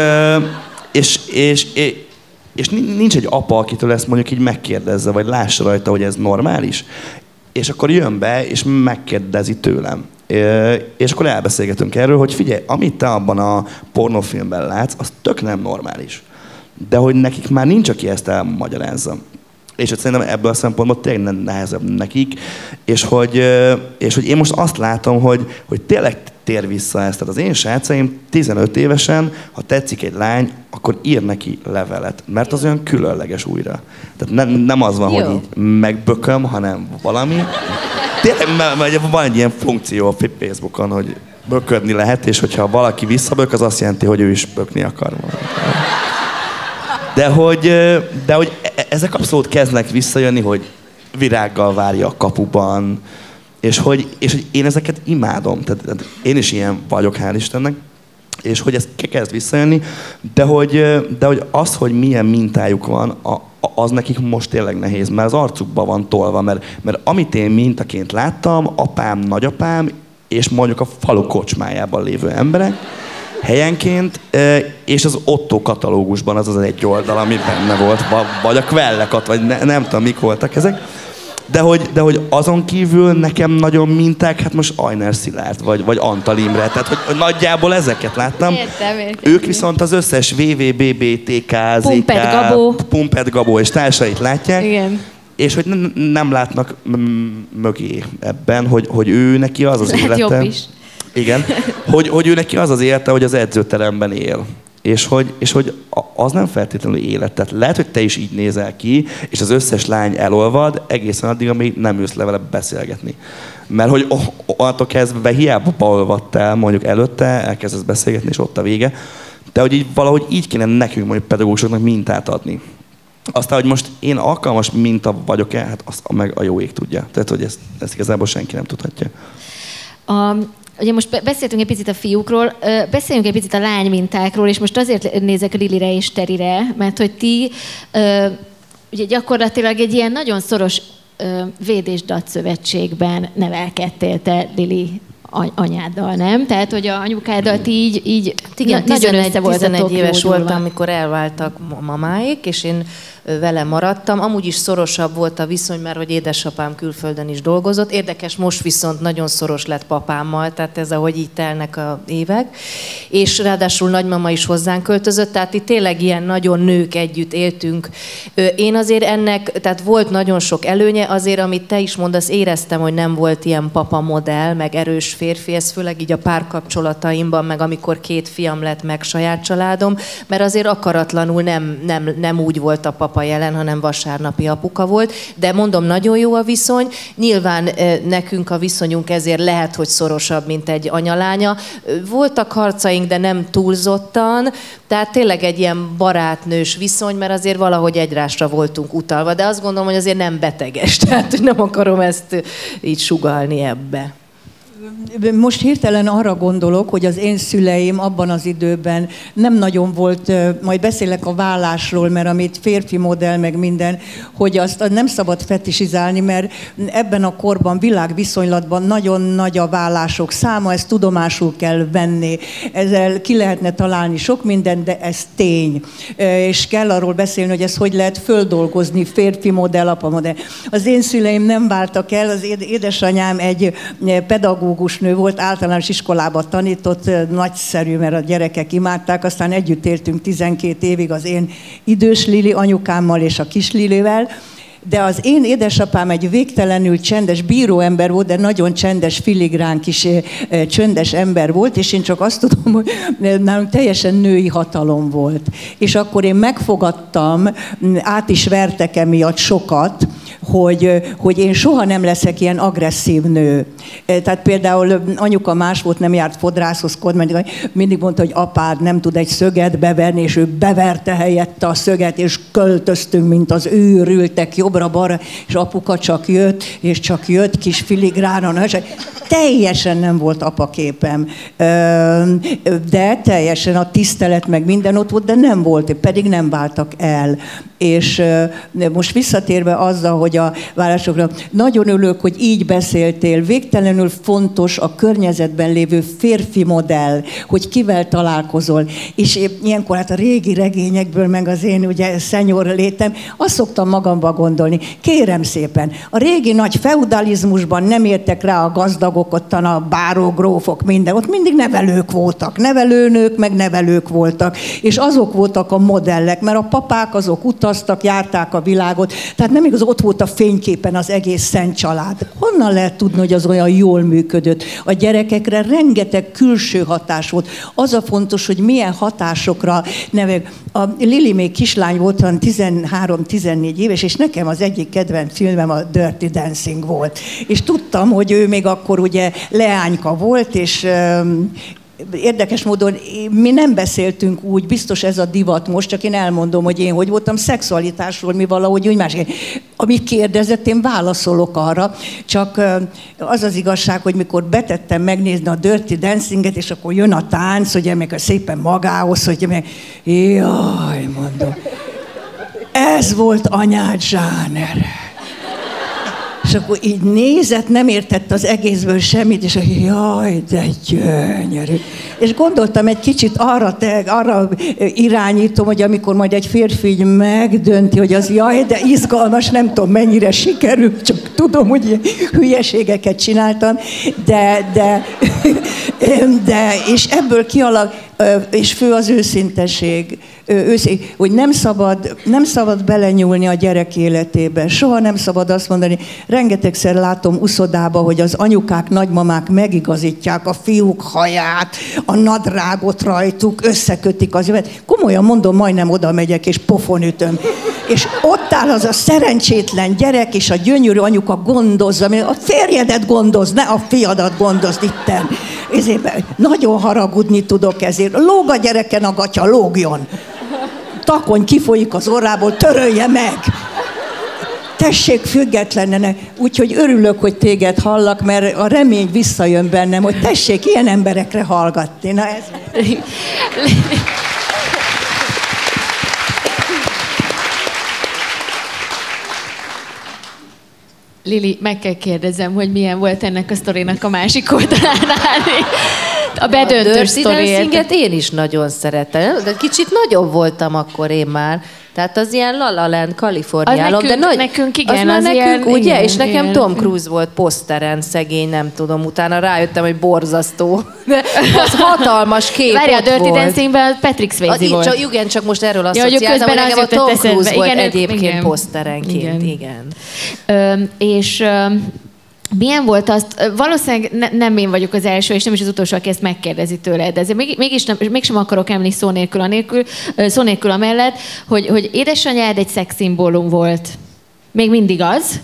nincs egy apa, akitől ezt mondjuk így megkérdezze, vagy lássa rajta, hogy ez normális. És akkor jön be, és megkérdezi tőlem. És akkor elbeszélgetünk erről, hogy figyelj, amit te abban a pornófilmben látsz, az tök nem normális. De hogy nekik már nincs, aki ezt elmagyarázza. És hogy szerintem ebből a szempontból tényleg nehezebb nekik, és hogy én most azt látom, hogy tényleg tér vissza ezt. Tehát az én srácaim 15 évesen, ha tetszik egy lány, akkor ír neki levelet, mert az olyan különleges újra. Tehát nem az van, hogy így megbököm, hanem valami. Tényleg, mert van egy ilyen funkció a Facebookon, hogy böködni lehet, és hogyha valaki visszabök, az azt jelenti, hogy ő is bökni akar. De hogy ezek abszolút kezdnek visszajönni, hogy virággal várja a kapuban, és hogy én ezeket imádom. Tehát én is ilyen vagyok, hál' Istennek, és hogy ez kezd visszajönni, de hogy az, hogy milyen mintájuk van, az nekik most tényleg nehéz, mert az arcukba van tolva, mert amit én mintaként láttam, apám, nagyapám, és mondjuk a falu kocsmájában lévő emberek, helyenként, és az Otto katalógusban az egy oldal, ami benne volt, vagy a Quellekat, vagy nem tudom, mik voltak ezek. De hogy azon kívül nekem nagyon minták, hát most Ajner Szilárd, vagy Antal Imre, tehát hogy nagyjából ezeket láttam. Értem. Ők viszont az összes VVBBTK, Pumped Gabó és társait látják. Igen. És hogy nem látnak mögé ebben, hogy ő neki az az élete. Jobb is. Igen. Hogy ő neki az az élete, hogy az edzőteremben él. És hogy az nem feltétlenül élet. Tehát lehet, hogy te is így nézel ki, és az összes lány elolvad egészen addig, amíg nem ülsz le vele beszélgetni. Mert hogy attól kezdve hiába beolvadtál mondjuk előtte, elkezdesz beszélgetni, és ott a vége. De hogy így, valahogy így kéne nekünk mondjuk pedagógusoknak mintát adni. Aztán, hogy most én alkalmas minta vagyok-e, hát azt meg a jó ég tudja. Tehát, hogy ezt igazából senki nem tudhatja. Ugye most beszéltünk egy picit a fiúkról, beszéljünk egy picit a lány mintákról, és most azért nézek Lilire és Terire, mert hogy ti ugye gyakorlatilag egy ilyen nagyon szoros véd- és datszövetségben nevelkedtél te, Lili, anyáddal, nem? Tehát, hogy a anyukáddal így igen, nagyon össze voltatok 11 éves jógyulva. voltam, amikor elváltak mamáik, és én vele maradtam. Amúgy is szorosabb volt a viszony, mert hogy édesapám külföldön is dolgozott. Érdekes, most viszont nagyon szoros lett papámmal, tehát ez ahogy így telnek az évek. És ráadásul nagymama is hozzánk költözött, tehát itt tényleg ilyen nagyon nők együtt éltünk. Én azért ennek, tehát volt nagyon sok előnye, azért amit te is mondasz, éreztem, hogy nem volt ilyen papa modell, meg erős férfi, ez főleg így a párkapcsolataimban, meg amikor 2 fiam lett, meg saját családom, mert azért akaratlanul nem úgy volt a papa jelen, hanem vasárnapi apuka volt, de mondom, nagyon jó a viszony. Nyilván nekünk a viszonyunk ezért lehet, hogy szorosabb, mint egy anyalánya. Voltak harcaink, de nem túlzottan, tehát tényleg egy ilyen barátnős viszony, mert azért valahogy egymásra voltunk utalva, de azt gondolom, hogy azért nem beteges, tehát nem akarom ezt így sugallni ebbe. Most hirtelen arra gondolok, hogy az én szüleim abban az időben nem nagyon volt, majd beszélek a vállásról, mert amit férfi modell, meg minden, hogy azt nem szabad fetisizálni, mert ebben a korban, világviszonylatban nagyon nagy a vállások száma, ezt tudomásul kell venni. Ezzel ki lehetne találni sok mindent, de ez tény. És kell arról beszélni, hogy ezt hogy lehet földolgozni, férfi modell, apa modell. Az én szüleim nem váltak el, az édesanyám egy pedagógus nő volt, általános iskolában tanított, nagyszerű, mert a gyerekek imádták, aztán együtt éltünk 12 évig az én idős Lili anyukámmal és a kis Lilivel, de az én édesapám egy végtelenül csendes bíróember volt, de nagyon csendes, filigrán kis csöndes ember volt, és én csak azt tudom, hogy nálunk teljesen női hatalom volt. És akkor én megfogadtam, át is vertek emiatt sokat, hogy én soha nem leszek ilyen agresszív nő. Tehát például anyuka más volt, nem járt fodrászhoz, mindig mondta, hogy apád nem tud egy szöget beverni, és ő beverte helyette a szöget, és költöztünk, mint az őrültek jobbra-balra, és apuka csak jött, és csak jött kis filigránon. Teljesen nem volt apaképem. De teljesen a tisztelet meg minden ott volt, de nem volt, pedig nem váltak el. És most visszatérve azzal, hogy a vállásokra, nagyon örülök, hogy így beszéltél. Végtelenül fontos a környezetben lévő férfi modell, hogy kivel találkozol. És ilyenkor hát a régi regényekből, meg az én ugye szenyor létem, azt szoktam magamba gondolni. Kérem szépen, a régi nagy feudalizmusban nem értek rá a gazdagok, ottan a bárógrófok, minden. Ott mindig nevelők voltak. Nevelőnők, meg nevelők voltak. És azok voltak a modellek, mert a papák azok utaztak, járták a világot. Tehát nem igaz, ott volt a fényképen az egész szent család. Honnan lehet tudni, hogy az olyan jól működött? A gyerekekre rengeteg külső hatás volt. Az a fontos, hogy milyen hatásokra nevel. A Lili még kislány volt, 13-14 éves, és nekem az egyik kedvenc filmem a Dirty Dancing volt. És tudtam, hogy ő még akkor ugye leányka volt, és érdekes módon mi nem beszéltünk úgy, biztos ez a divat most, csak én elmondom, hogy én hogy voltam szexualitásról, mi valahogy úgy más. Amit kérdezett, én válaszolok arra, csak az az igazság, hogy mikor betettem megnézni a Dirty Dancinget, és akkor jön a tánc, hogy meg szépen magához, hogy meg jaj, mondom, ez volt anyád zsáner. És akkor így nézett, nem értett az egészből semmit, és jaj, de gyönyörű. És gondoltam egy kicsit arra irányítom, hogy amikor majd egy férfi megdönti, hogy az jaj, de izgalmas, nem tudom mennyire sikerül, csak tudom, hogy ilyen hülyeségeket csináltam, de és ebből és fő az őszinteség, hogy nem szabad belenyúlni a gyerek életébe. Soha nem szabad azt mondani, rengetegszer látom uszodába, hogy az anyukák, nagymamák megigazítják a fiúk haját, a nadrágot rajtuk, összekötik az övet. Komolyan mondom, majdnem oda megyek és pofonütöm. És ott áll az a szerencsétlen gyerek, és a gyönyörű anyuka gondozza, a férjedet gondoz, ne a fiadat gondozd itten. Ezért nagyon haragudni tudok ezért. Lóg a gyereken a gatya, lógjon. Takony kifolyik az orrából, törölje meg. Tessék függetlenenek. Úgyhogy örülök, hogy téged hallak, mert a remény visszajön bennem, hogy tessék ilyen emberekre hallgatni. Na ez... Lili, meg kell kérdezem, hogy milyen volt ennek a sztorinak a másik oldalán állni. A bedöntő sztoriét. Én is nagyon szeretem, de kicsit nagyobb voltam akkor én már. Tehát az ilyen La La Land, Kaliforniálom. Nekünk igen. Az nekünk, ilyen, ugye? Igen, és nekem igen. Tom Cruise volt poszteren, szegény, nem tudom. Utána rájöttem, hogy borzasztó. De az hatalmas kép. Várj, a ott Dirty volt. Dancingben Patrick Swayze volt. Igen, csak most erről asszociáltam, hogy nekem a Tom Cruise volt egyébként poszterenként. Igen. És... milyen volt azt, valószínűleg nem én vagyok az első, és nem is az utolsó, aki ezt megkérdezi tőled, de ezért mégsem akarok emlni szó nélkül amellett, hogy édesanyád egy szexszimbólum volt. Még mindig az,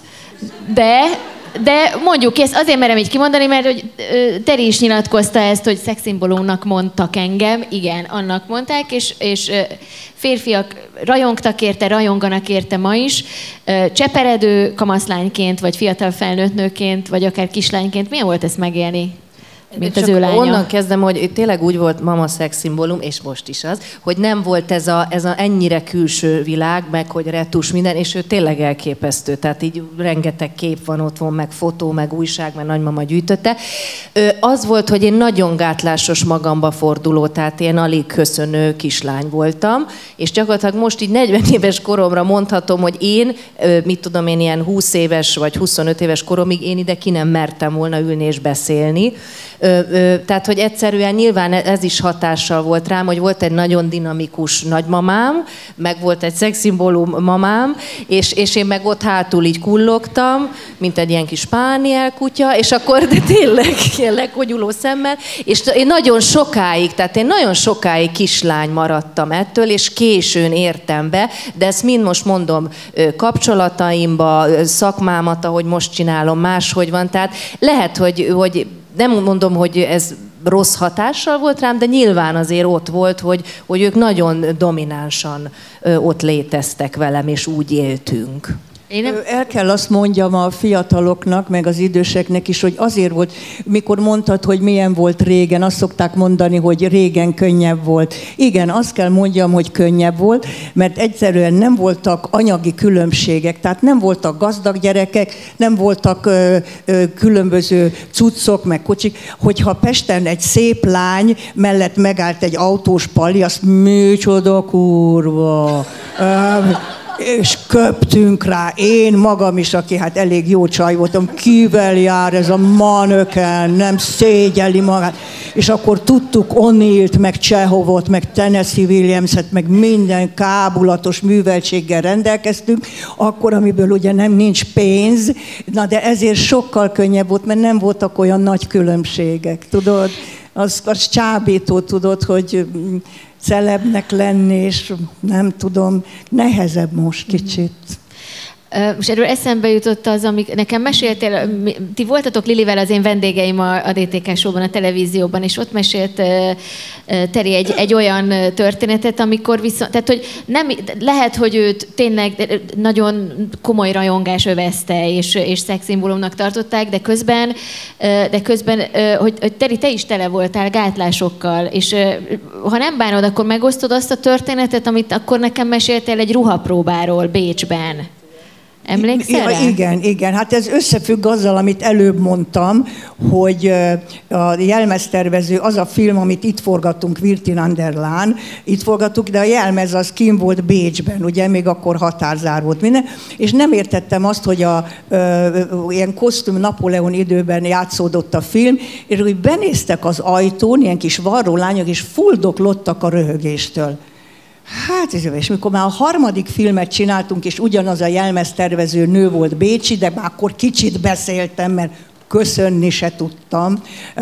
de mondjuk ki, ezt azért merem így kimondani, mert hogy Teri is nyilatkozta ezt, hogy szexszimbólumnak mondtak engem, igen, annak mondták, és férfiak rajongtak érte, rajonganak érte ma is. Cseperedő kamaszlányként, vagy fiatal felnőtt nőként, vagy akár kislányként, milyen volt ezt megélni? Mint az ő lánya. Onnan kezdem, hogy tényleg úgy volt mama szexszimbólum, és most is az, hogy nem volt ez a ennyire külső világ, meg hogy retus minden, és ő tényleg elképesztő. Tehát így rengeteg kép van otthon, meg fotó, meg újság, mert nagymama gyűjtötte. Az volt, hogy én nagyon gátlásos magamba forduló, tehát én alig köszönő kislány voltam, és gyakorlatilag most így 40 éves koromra mondhatom, hogy én, mit tudom én, ilyen 20 éves vagy 25 éves koromig én ide ki nem mertem volna ülni és beszélni. Tehát, hogy egyszerűen nyilván ez is hatással volt rám, hogy volt egy nagyon dinamikus nagymamám, meg volt egy szexszimbólum mamám, és én meg ott hátul így kullogtam, mint egy ilyen kis spániel kutya, és akkor de tényleg kogyuló szemmel, és én nagyon sokáig kislány maradtam ettől, és későn értem be, de ezt mind most mondom kapcsolataimba, szakmámat, ahogy most csinálom, máshogy van, tehát lehet, hogy nem mondom, hogy ez rossz hatással volt rám, de nyilván azért ott volt, hogy ők nagyon dominánsan ott léteztek velem, és úgy éltünk. El kell azt mondjam a fiataloknak, meg az időseknek is, hogy azért volt, mikor mondtad, hogy milyen volt régen, azt szokták mondani, hogy régen könnyebb volt. Igen, azt kell mondjam, hogy könnyebb volt, mert egyszerűen nem voltak anyagi különbségek, tehát nem voltak gazdag gyerekek, nem voltak különböző cuccok, meg kocsik. Hogyha Pesten egy szép lány mellett megállt egy autós pali, azt micsoda kurva! És köptünk rá, én magam is, aki hát elég jó csaj voltam, kivel jár ez a manöken, nem szégyeli magát. És akkor tudtuk O'Neillt, meg Csehovot, meg Tennessee Williamset, meg minden kábulatos műveltséggel rendelkeztünk, akkor, amiből ugye nincs pénz, na de ezért sokkal könnyebb volt, mert nem voltak olyan nagy különbségek, tudod? Az csábító, tudod, hogy celebnek lenni, és nem tudom, nehezebb most kicsit. Most erről eszembe jutott az, amik nekem meséltél, ti voltatok Lilivel az én vendégeim a DTK Show-ban, a televízióban, és ott mesélt Teri egy olyan történetet, amikor viszont, tehát hogy nem, lehet, hogy őt tényleg nagyon komoly rajongás övezte, és szexszimbólumnak tartották, de közben hogy Teri, te is tele voltál gátlásokkal, és ha nem bánod, akkor megosztod azt a történetet, amit akkor nekem meséltél egy ruhapróbáról Bécsben. Emlékszel rá? Igen. Hát ez összefügg azzal, amit előbb mondtam, hogy a jelmeztervező, az a film, amit itt forgattunk, Wirtin an der Lahn, itt forgattuk, de a jelmez az kim volt Bécsben, ugye, még akkor határzár volt minden, és nem értettem azt, hogy ilyen kosztüm Napóleon időben játszódott a film, és úgy benéztek az ajtón, ilyen kis varró lányok, és fuldoklottak a röhögéstől. Hát, és mikor már a harmadik filmet csináltunk, és ugyanaz a jelmeztervező nő volt bécsi, de már akkor kicsit beszéltem, mert köszönni se tudtam.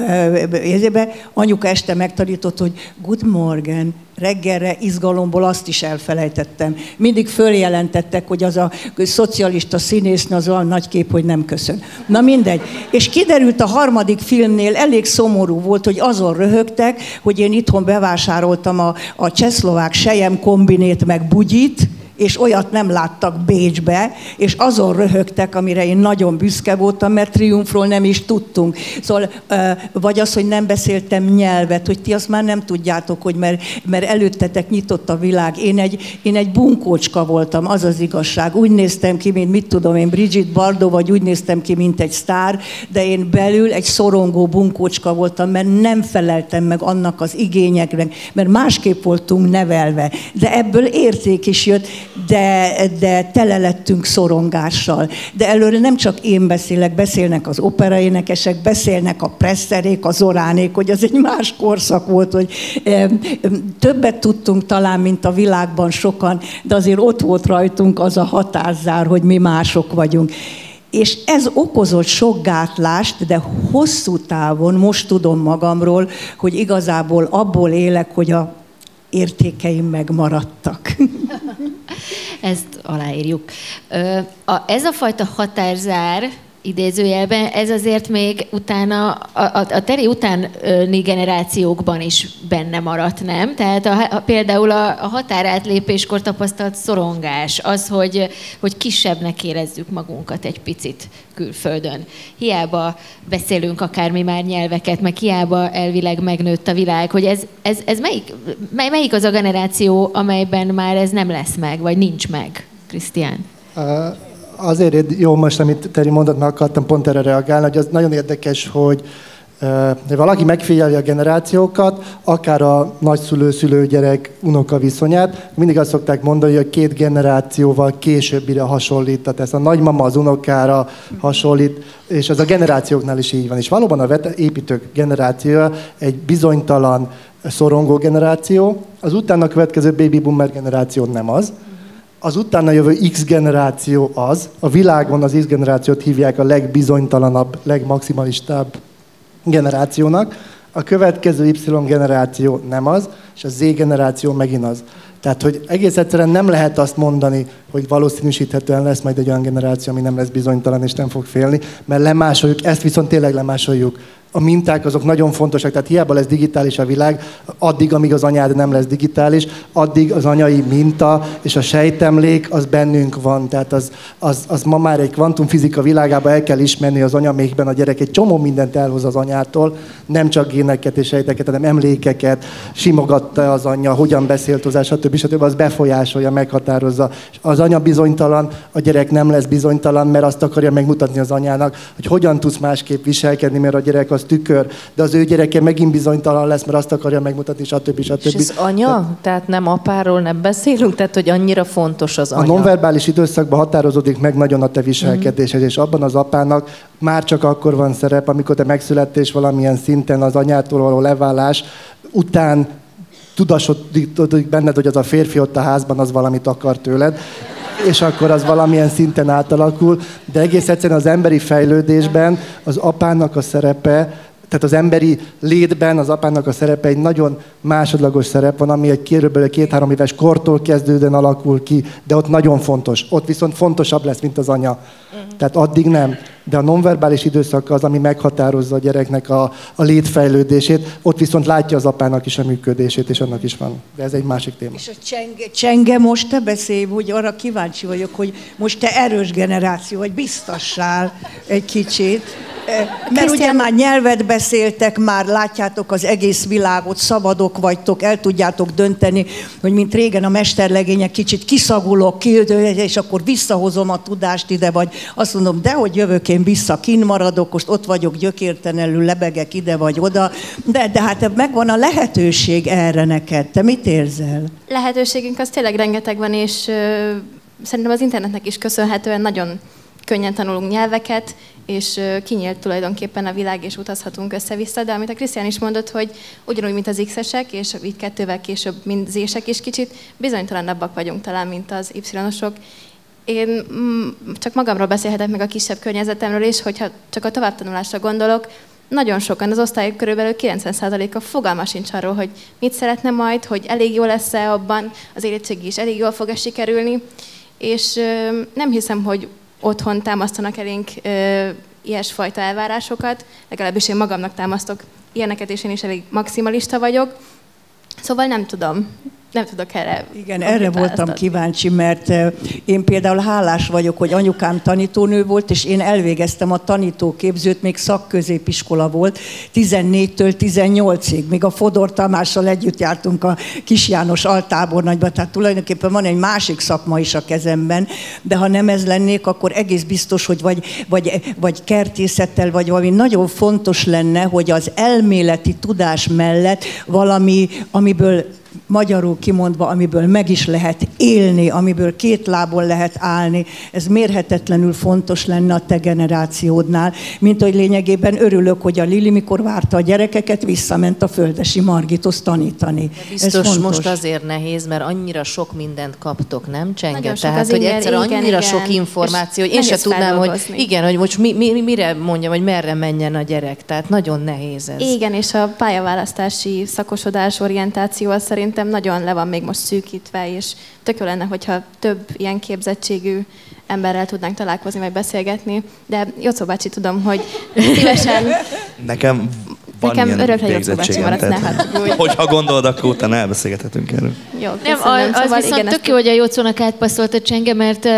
Anyuka este megtanított, hogy good morning, reggelre izgalomból azt is elfelejtettem. Mindig följelentettek, hogy az a szocialista színésznő az olyan nagy kép, hogy nem köszön. Na mindegy. És kiderült a harmadik filmnél, elég szomorú volt, hogy azon röhögtek, hogy én itthon bevásároltam a csehszlovák sejem kombinét meg bugyit, és olyat nem láttak Bécsbe, és azon röhögtek, amire én nagyon büszke voltam, mert triumfról nem is tudtunk. Szóval, vagy az, hogy nem beszéltem nyelvet, hogy ti azt már nem tudjátok, hogy mert előttetek nyitott a világ. Én egy bunkócska voltam, az az igazság. Úgy néztem ki, mint mit tudom én, Brigitte Bardot, vagy úgy néztem ki, mint egy sztár, de én belül egy szorongó bunkócska voltam, mert nem feleltem meg annak az igényeknek, mert másképp voltunk nevelve. De ebből érték is jött, de tele lettünk szorongással. De előre nem csak én beszélek, beszélnek az operaénekesek, beszélnek a Presserék, a Zoránék, hogy az egy más korszak volt, hogy többet tudtunk talán, mint a világban sokan, de azért ott volt rajtunk az a határzár, hogy mi mások vagyunk. És ez okozott sok gátlást, de hosszú távon most tudom magamról, hogy igazából abból élek, hogy a értékeim megmaradtak. Ezt aláírjuk. Ez a fajta határzár, idézőjelben, ez azért még utána, a Teri utáni generációkban is benne maradt, nem? Tehát például a határátlépéskor tapasztalt szorongás, az, hogy kisebbnek érezzük magunkat egy picit külföldön. Hiába beszélünk akármi már nyelveket, meg hiába elvileg megnőtt a világ, hogy ez melyik az a generáció, amelyben már ez nem lesz meg, vagy nincs meg, Krisztián? Azért jó most, amit Teri mondott, mert akartam pont erre reagálni, hogy az nagyon érdekes, hogy valaki megfigyeli a generációkat, akár a nagyszülő, szülő-gyerek, unoka viszonyát, mindig azt szokták mondani, hogy a két generációval későbbire hasonlítat. Ez a nagymama az unokára hasonlít, és ez a generációknál is így van. És valóban a építők generációja egy bizonytalan, szorongó generáció, az utána következő baby boomer generáció nem az. Az utána jövő X generáció az, a világon az X generációt hívják a legbizonytalanabb, legmaximalistább generációnak, a következő Y generáció nem az, és a Z generáció megint az. Tehát, hogy egész egyszerűen nem lehet azt mondani, hogy valószínűsíthetően lesz majd egy olyan generáció, ami nem lesz bizonytalan és nem fog félni, mert lemásoljuk, ezt viszont tényleg lemásoljuk. A minták azok nagyon fontosak, tehát hiába lesz digitális a világ, addig, amíg az anyád nem lesz digitális, addig az anyai minta és a sejtemlék az bennünk van. Tehát az ma már egy kvantumfizika világában el kell ismerni, az anyamékben a gyerek egy csomó mindent elhoz az anyától, nem csak géneket és sejteket, hanem emlékeket, simogatta az anyja, hogyan beszélt hozzá, stb. Az befolyásolja, meghatározza. Az anya bizonytalan, a gyerek nem lesz bizonytalan, mert azt akarja megmutatni az anyának, hogy hogyan tudsz másképp viselkedni, mert a gyerek az tükör, de az ő gyereke megint bizonytalan lesz, mert azt akarja megmutatni, stb. És ez anya? Tehát nem apáról nem beszélünk? Tehát, hogy annyira fontos az anya? A nonverbális időszakban határozódik meg nagyon a te viselkedésed, és abban az apának már csak akkor van szerep, amikor te megszülettél, és valamilyen szinten az anyától való leválás után tudasodik benned, hogy az a férfi ott a házban az valamit akar tőled, és akkor az valamilyen szinten átalakul, de egész egyszerűen az emberi fejlődésben az apának a szerepe, tehát az emberi létben az apának a szerepe egy nagyon másodlagos szerep van, ami egy körülbelül 2-3 éves kortól kezdődően alakul ki, de ott nagyon fontos. Ott viszont fontosabb lesz, mint az anya. Tehát addig nem. De a nonverbális időszak az, ami meghatározza a gyereknek a létfejlődését, ott viszont látja az apának is a működését, és annak is van. De ez egy másik téma. És a csenge most te beszélj, hogy arra kíváncsi vagyok, hogy most te erős generáció, vagy biztassál egy kicsit. Mert ugye már nyelvet beszéltek, már látjátok az egész világot, szabadok vagytok, el tudjátok dönteni, hogy mint régen a mesterlegények, kicsit kiszagulok, és akkor visszahozom a tudást ide, vagy azt mondom, dehogy jövök én vissza, kinn maradok, most ott vagyok gyökértelenül, lebegek ide vagy oda, de hát megvan a lehetőség erre neked. Te mit érzel? Lehetőségünk az tényleg rengeteg van, és szerintem az internetnek is köszönhetően nagyon könnyen tanulunk nyelveket, és kinyílt tulajdonképpen a világ, és utazhatunk össze-vissza, de amit a Krisztián is mondott, hogy ugyanúgy, mint az X-esek, és így 2-vel később, mint Z-esek is kicsit, bizonytalanabbak vagyunk talán, mint az Y-osok. Én csak magamról beszélhetek, meg a kisebb környezetemről is, hogyha csak a továbbtanulásra gondolok, nagyon sokan, az osztályok körülbelül 90%-a fogalma sincs arról, hogy mit szeretne majd, hogy elég jó lesz-e abban, az érettségi is elég jól fog-e sikerülni, és nem hiszem, hogy otthon támasztanak elénk ilyesfajta elvárásokat, legalábbis én magamnak támasztok ilyeneket, és én is elég maximalista vagyok. Szóval nem tudom. Nem tudok erre. Igen, erre voltam kíváncsi, mert én például hálás vagyok, hogy anyukám tanítónő volt, és én elvégeztem a tanítóképzőt, még szakközépiskola volt, 14-től 18-ig, még a Fodor Tamással együtt jártunk a Kis János Altábornagyba, tehát tulajdonképpen van egy másik szakma is a kezemben, de ha nem ez lennék, akkor egész biztos, hogy vagy kertészettel, vagy valami nagyon fontos lenne, hogy az elméleti tudás mellett valami, amiből magyarul kimondva, amiből meg is lehet élni, amiből két lábon lehet állni, ez mérhetetlenül fontos lenne a te generációdnál, mint hogy lényegében örülök, hogy a Lili, mikor várta a gyerekeket, visszament a Földesi Margithoz tanítani. De biztos most azért nehéz, mert annyira sok mindent kaptok, nem Csenge? Tehát, hogy egyszer annyira sok információ, hogy én se tudnám, hogy igen, hogy most mire mondjam, hogy merre menjen a gyerek. Tehát nagyon nehéz ez. Igen, és a pályaválasztási szakosodás orientáció az szerintem nagyon le van még most szűkítve, és tök jó lenne, hogyha több ilyen képzettségű emberrel tudnánk találkozni, vagy beszélgetni, de Jocó bácsi, tudom, hogy szívesen... Nekem örökre Jocó bácsi maradt, ne haragudj. Hogyha gondolod, akkor utána elbeszélgethetünk erről. Jó, nem, az szóval viszont igen, tök jó, hogy a Jocónak átpasszolt a Csenge,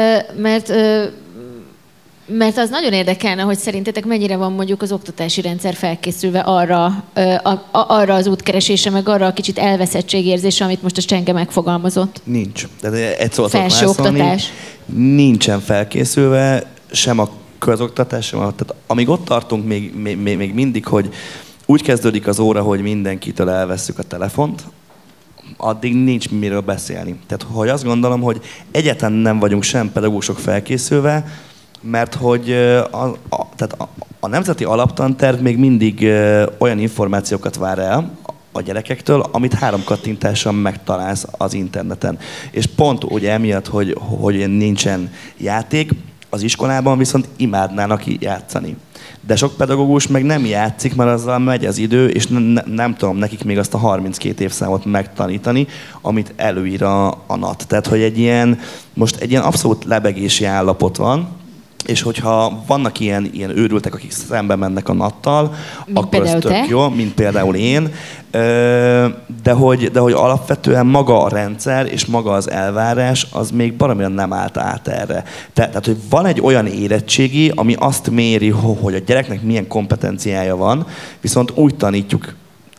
mert az nagyon érdekelne, hogy szerintetek mennyire van mondjuk az oktatási rendszer felkészülve arra az útkeresésre, meg arra a kicsit elveszettségérzésre, amit most a Csenge megfogalmazott. Nincs. Tehát egy szóval felsőoktatás. Nincsen felkészülve, sem a közoktatás, sem tehát amíg ott tartunk még mindig, hogy úgy kezdődik az óra, hogy mindenkitől elvesszük a telefont, addig nincs miről beszélni. Tehát hogy azt gondolom, hogy egyáltalán nem vagyunk sem pedagógusok felkészülve, mert hogy tehát a nemzeti alaptanterv még mindig olyan információkat vár el a gyerekektől, amit 3 kattintással megtalálsz az interneten. És pont ugye emiatt, hogy nincsen játék, az iskolában viszont imádnának játszani. De sok pedagógus meg nem játszik, mert azzal megy az idő, és nem tudom nekik még azt a 32 évszámot megtanítani, amit előír a NAT. Tehát, hogy most egy ilyen abszolút lebegési állapot van, és hogyha vannak ilyen őrültek, akik szembe mennek a NAT-tal, akkor az tök jó, mint például én, de hogy alapvetően maga a rendszer és maga az elvárás, az még baromira nem állt át erre. Tehát, hogy van egy olyan érettségi, ami azt méri, hogy a gyereknek milyen kompetenciája van, viszont úgy tanítjuk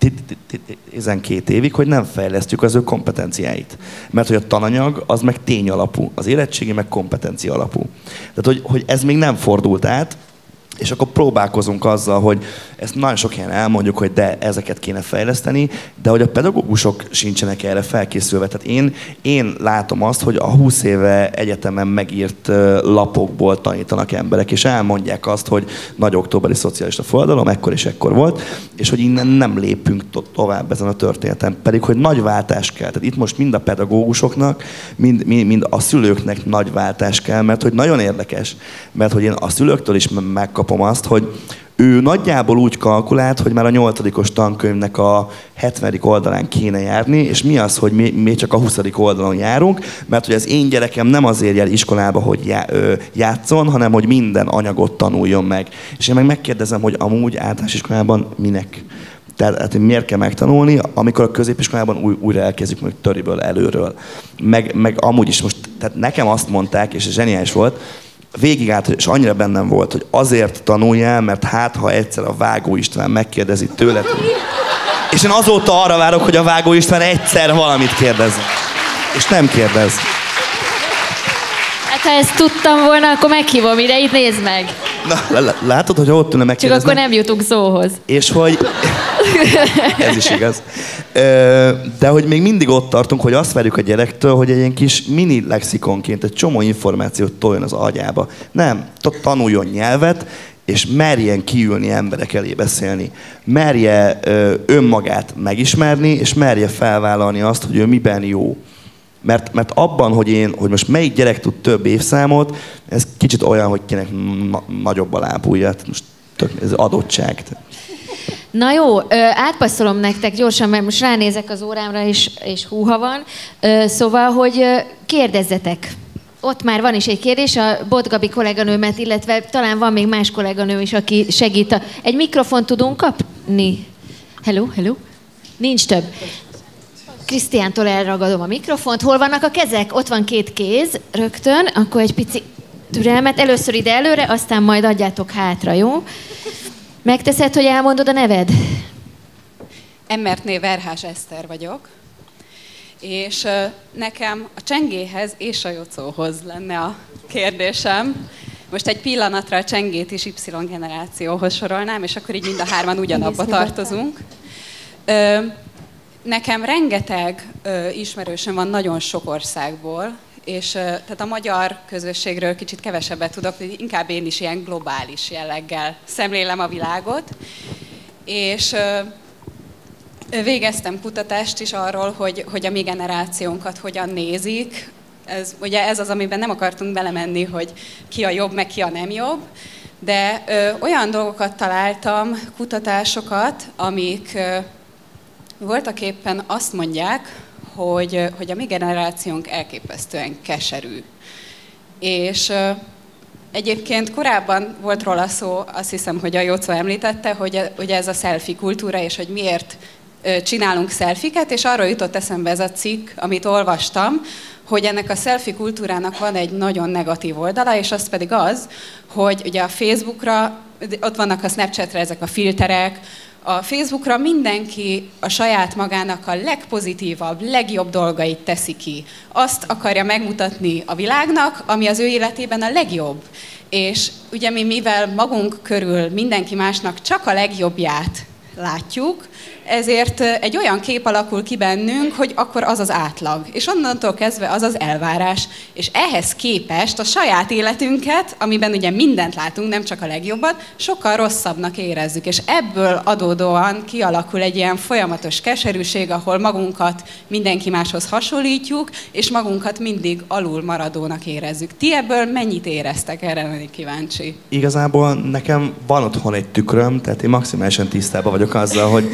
12 évig, hogy nem fejlesztjük az ő kompetenciáit. Mert hogy a tananyag az meg tény alapú, az érettségi meg kompetencia alapú. Tehát, hogy ez még nem fordult át, és akkor próbálkozunk azzal, hogy ezt nagyon sok helyen elmondjuk, hogy de ezeket kéne fejleszteni, de hogy a pedagógusok sincsenek erre felkészülve. Tehát én látom azt, hogy a 20 éve egyetemen megírt lapokból tanítanak emberek, és elmondják azt, hogy nagy októberi szocialista forradalom, ekkor és ekkor volt, és hogy innen nem lépünk tovább ezen a történeten. Pedig, hogy nagy váltás kell. Tehát itt most mind a pedagógusoknak, mind a szülőknek nagy váltás kell, mert hogy nagyon érdekes, mert hogy én a szülőktől is megkapom azt, hogy ő nagyjából úgy kalkulált, hogy már a 8. tankönyvnek a 70. oldalán kéne járni, és mi az, hogy mi csak a 20. oldalon járunk, mert hogy az én gyerekem nem azért jár iskolába, hogy játszon, hanem hogy minden anyagot tanuljon meg. És én meg megkérdezem, hogy amúgy általános iskolában minek? Tehát miért kell megtanulni, amikor a középiskolában újra elkezdjük meg töriből előről. Meg amúgy is most, tehát nekem azt mondták, és zseniális volt, végigállt, és annyira bennem volt, hogy azért tanuljál, mert hát, ha egyszer a Vágó István megkérdezi tőled. És én azóta arra várok, hogy a Vágó István egyszer valamit kérdez. És nem kérdez. Hát ha ezt tudtam volna, akkor meghívom ide, itt nézd meg. Na, látod, hogy ott tudna megkérdezni? Csak akkor nem jutunk szóhoz. És hogy... Ez is igaz. De hogy még mindig ott tartunk, hogy azt várjuk a gyerektől, hogy egy ilyen kis mini lexikonként egy csomó információt toljon az agyába. Nem, tanuljon nyelvet, és merjen kiülni emberek elé beszélni. Merje önmagát megismerni, és merje felvállalni azt, hogy ő miben jó. Mert abban, hogy most melyik gyerek tud több évszámot, ez kicsit olyan, hogy kinek nagyobb a lábúja. Most ez adottság. Na jó, átpasszolom nektek gyorsan, mert most ránézek az órámra, és húha van. Szóval, hogy kérdezzetek. Ott már van is egy kérdés, a Bot Gabi kolléganőmet, illetve talán van még más kolléganő is, aki segít. Egy mikrofont tudunk kapni? Hello, hello? Nincs több. Krisztiántól elragadom a mikrofont. Hol vannak a kezek? Ott van 2 kéz, rögtön. Akkor egy pici türelmet. Először ide előre, aztán majd adjátok hátra, jó? Megteszed, hogy elmondod a neved? Embertné Verhás Eszter vagyok, és nekem a csengéhez és a jocóhoz lenne a kérdésem. Most egy pillanatra a csengét is Y-generációhoz sorolnám, és akkor így mind a 3-an ugyanabba tartozunk. Nekem rengeteg ismerősöm van nagyon sok országból, és tehát a magyar közösségről kicsit kevesebbet tudok, inkább én is ilyen globális jelleggel szemlélem a világot. És végeztem kutatást is arról, hogy a mi generációnkat hogyan nézik. Ugye ez az, amiben nem akartunk belemenni, hogy ki a jobb, meg ki a nem jobb, de olyan dolgokat találtam, kutatásokat, amik voltak éppen azt mondják, hogy a mi generációnk elképesztően keserű. És egyébként korábban volt róla szó, azt hiszem, hogy a Jócó említette, hogy ez a selfie kultúra, és hogy miért csinálunk selfiket, és arról jutott eszembe ez a cikk, amit olvastam, hogy ennek a selfie kultúrának van egy nagyon negatív oldala, és az pedig az, hogy ugye a Facebookra, ott vannak a Snapchatre ezek a filterek, a Facebookra mindenki a saját magának a legpozitívabb, legjobb dolgait teszi ki. Azt akarja megmutatni a világnak, ami az ő életében a legjobb. És ugye mivel magunk körül mindenki másnak csak a legjobbját látjuk, ezért egy olyan kép alakul ki bennünk, hogy akkor az az átlag. És onnantól kezdve az az elvárás. És ehhez képest a saját életünket, amiben ugye mindent látunk, nem csak a legjobbat, sokkal rosszabbnak érezzük. És ebből adódóan kialakul egy ilyen folyamatos keserűség, ahol magunkat mindenki máshoz hasonlítjuk, és magunkat mindig alul maradónak érezzük. Ti ebből mennyit éreztek? Erre lennék kíváncsi. Igazából nekem van otthon egy tükröm, tehát én maximálisan tisztában vagyok azzal, hogy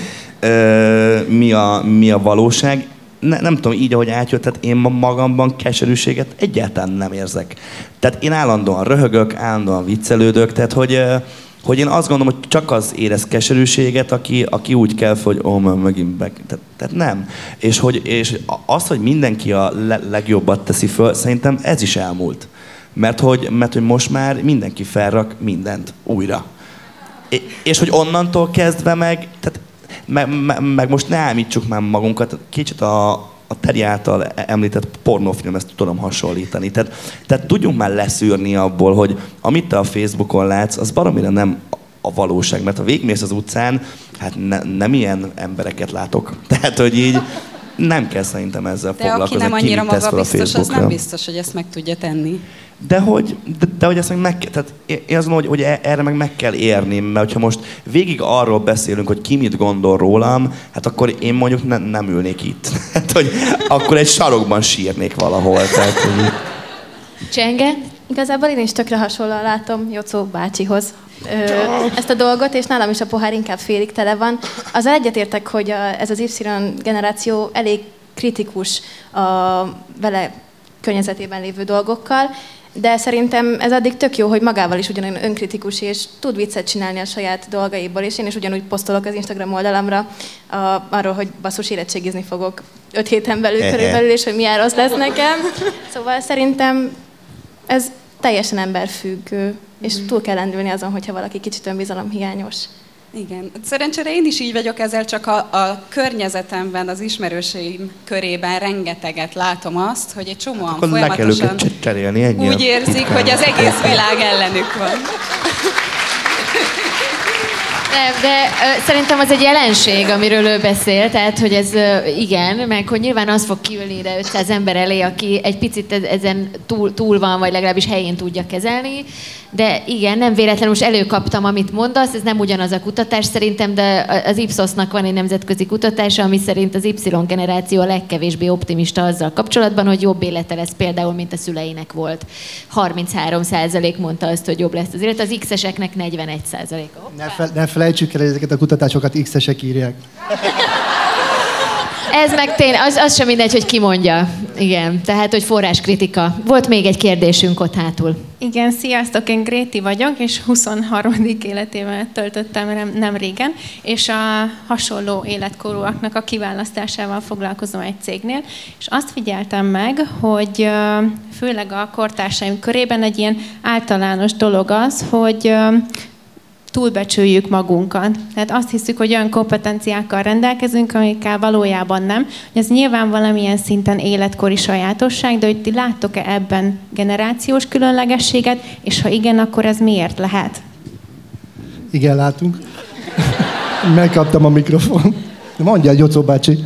mi a valóság. Nem tudom, így ahogy átjött, tehát én magamban keserűséget egyáltalán nem érzek. Tehát én állandóan röhögök, állandóan viccelődök, tehát hogy én azt gondolom, hogy csak az érez keserűséget, aki úgy kell, hogy megint meg. Tehát nem. És az, hogy mindenki a legjobbat teszi föl, szerintem ez is elmúlt. Mert hogy most már mindenki felrak mindent újra. És hogy onnantól kezdve tehát meg most ne ámítsuk már magunkat, kicsit a Teri által említett pornófilm, ezt tudom hasonlítani. Tehát tudjunk már leszűrni abból, hogy amit te a Facebookon látsz, az baromira nem a valóság. Mert ha végigmész az utcán, hát nem ilyen embereket látok. Tehát, hogy így nem kell szerintem ezzel foglalkozni. De aki nem annyira magabiztos, az nem biztos, hogy ezt meg tudja tenni. De hogy ezt meg kell, tehát én azt mondom, hogy erre meg kell érni, mert ha most végig arról beszélünk, hogy ki mit gondol rólam, hát akkor én mondjuk nem ülnék itt. Hát, hogy akkor egy sarokban sírnék valahol. Tehát, hogy... Csenge? Igazából én is tökre hasonlóan látom Jocó bácsihoz ezt a dolgot, és nálam is a pohár inkább félig tele van. Azzal egyetértek, hogy ez az Y generáció elég kritikus a vele környezetében lévő dolgokkal, de szerintem ez addig tök jó, hogy magával is ugyanolyan önkritikus, és tud viccet csinálni a saját dolgaiból, és én is ugyanúgy posztolok az Instagram oldalamra arról, hogy basszus érettségizni fogok 5 héten belül körülbelül, és hogy milyen rossz lesz nekem. Szóval szerintem Ez teljesen emberfüggő, és túl kell lendülni azon, hogyha valaki kicsit önbizalomhiányos. Igen. Szerencsére én is így vagyok ezzel, csak a környezetemben, az ismerőseim körében rengeteget látom azt, hogy egy csomóan akkor folyamatosan le kell őket cserélni, ennyi. úgy érzik, hogy az egész világ ellenük van. De szerintem az egy jelenség, amiről ő beszél, tehát, hogy ez igen, meg hogy nyilván az fog kiülni ide 500 ember elé, aki egy picit ezen túl van, vagy legalábbis helyén tudja kezelni, de igen, nem véletlenül most előkaptam, amit mondasz, ez nem ugyanaz a kutatás szerintem, de az Ipsosnak van egy nemzetközi kutatása, ami szerint az Y-generáció a legkevésbé optimista azzal kapcsolatban, hogy jobb élete lesz például, mint a szüleinek volt. 33% mondta azt, hogy jobb lesz az élet, az X-eseknek 41%. Ne felejtsük el, ezeket a kutatásokat X-esek írják. Ez meg tényleg, az sem mindegy, hogy ki mondja. Igen, tehát, hogy forráskritika. Volt még egy kérdésünk ott hátul. Igen, sziasztok, én Gréti vagyok, és 23. életével töltöttem nem régen, és a hasonló életkorúaknak a kiválasztásával foglalkozom egy cégnél, és azt figyeltem meg, hogy főleg a kortársaim körében egy ilyen általános dolog az, hogy túlbecsüljük magunkat. Tehát azt hiszük, hogy olyan kompetenciákkal rendelkezünk, amikkel valójában nem. Ez nyilván valamilyen szinten életkori sajátosság, de hogy ti láttok-e ebben generációs különlegességet, és ha igen, akkor ez miért lehet? Igen, látunk. Megkaptam a mikrofon. Mondja, Gyocó bácsi.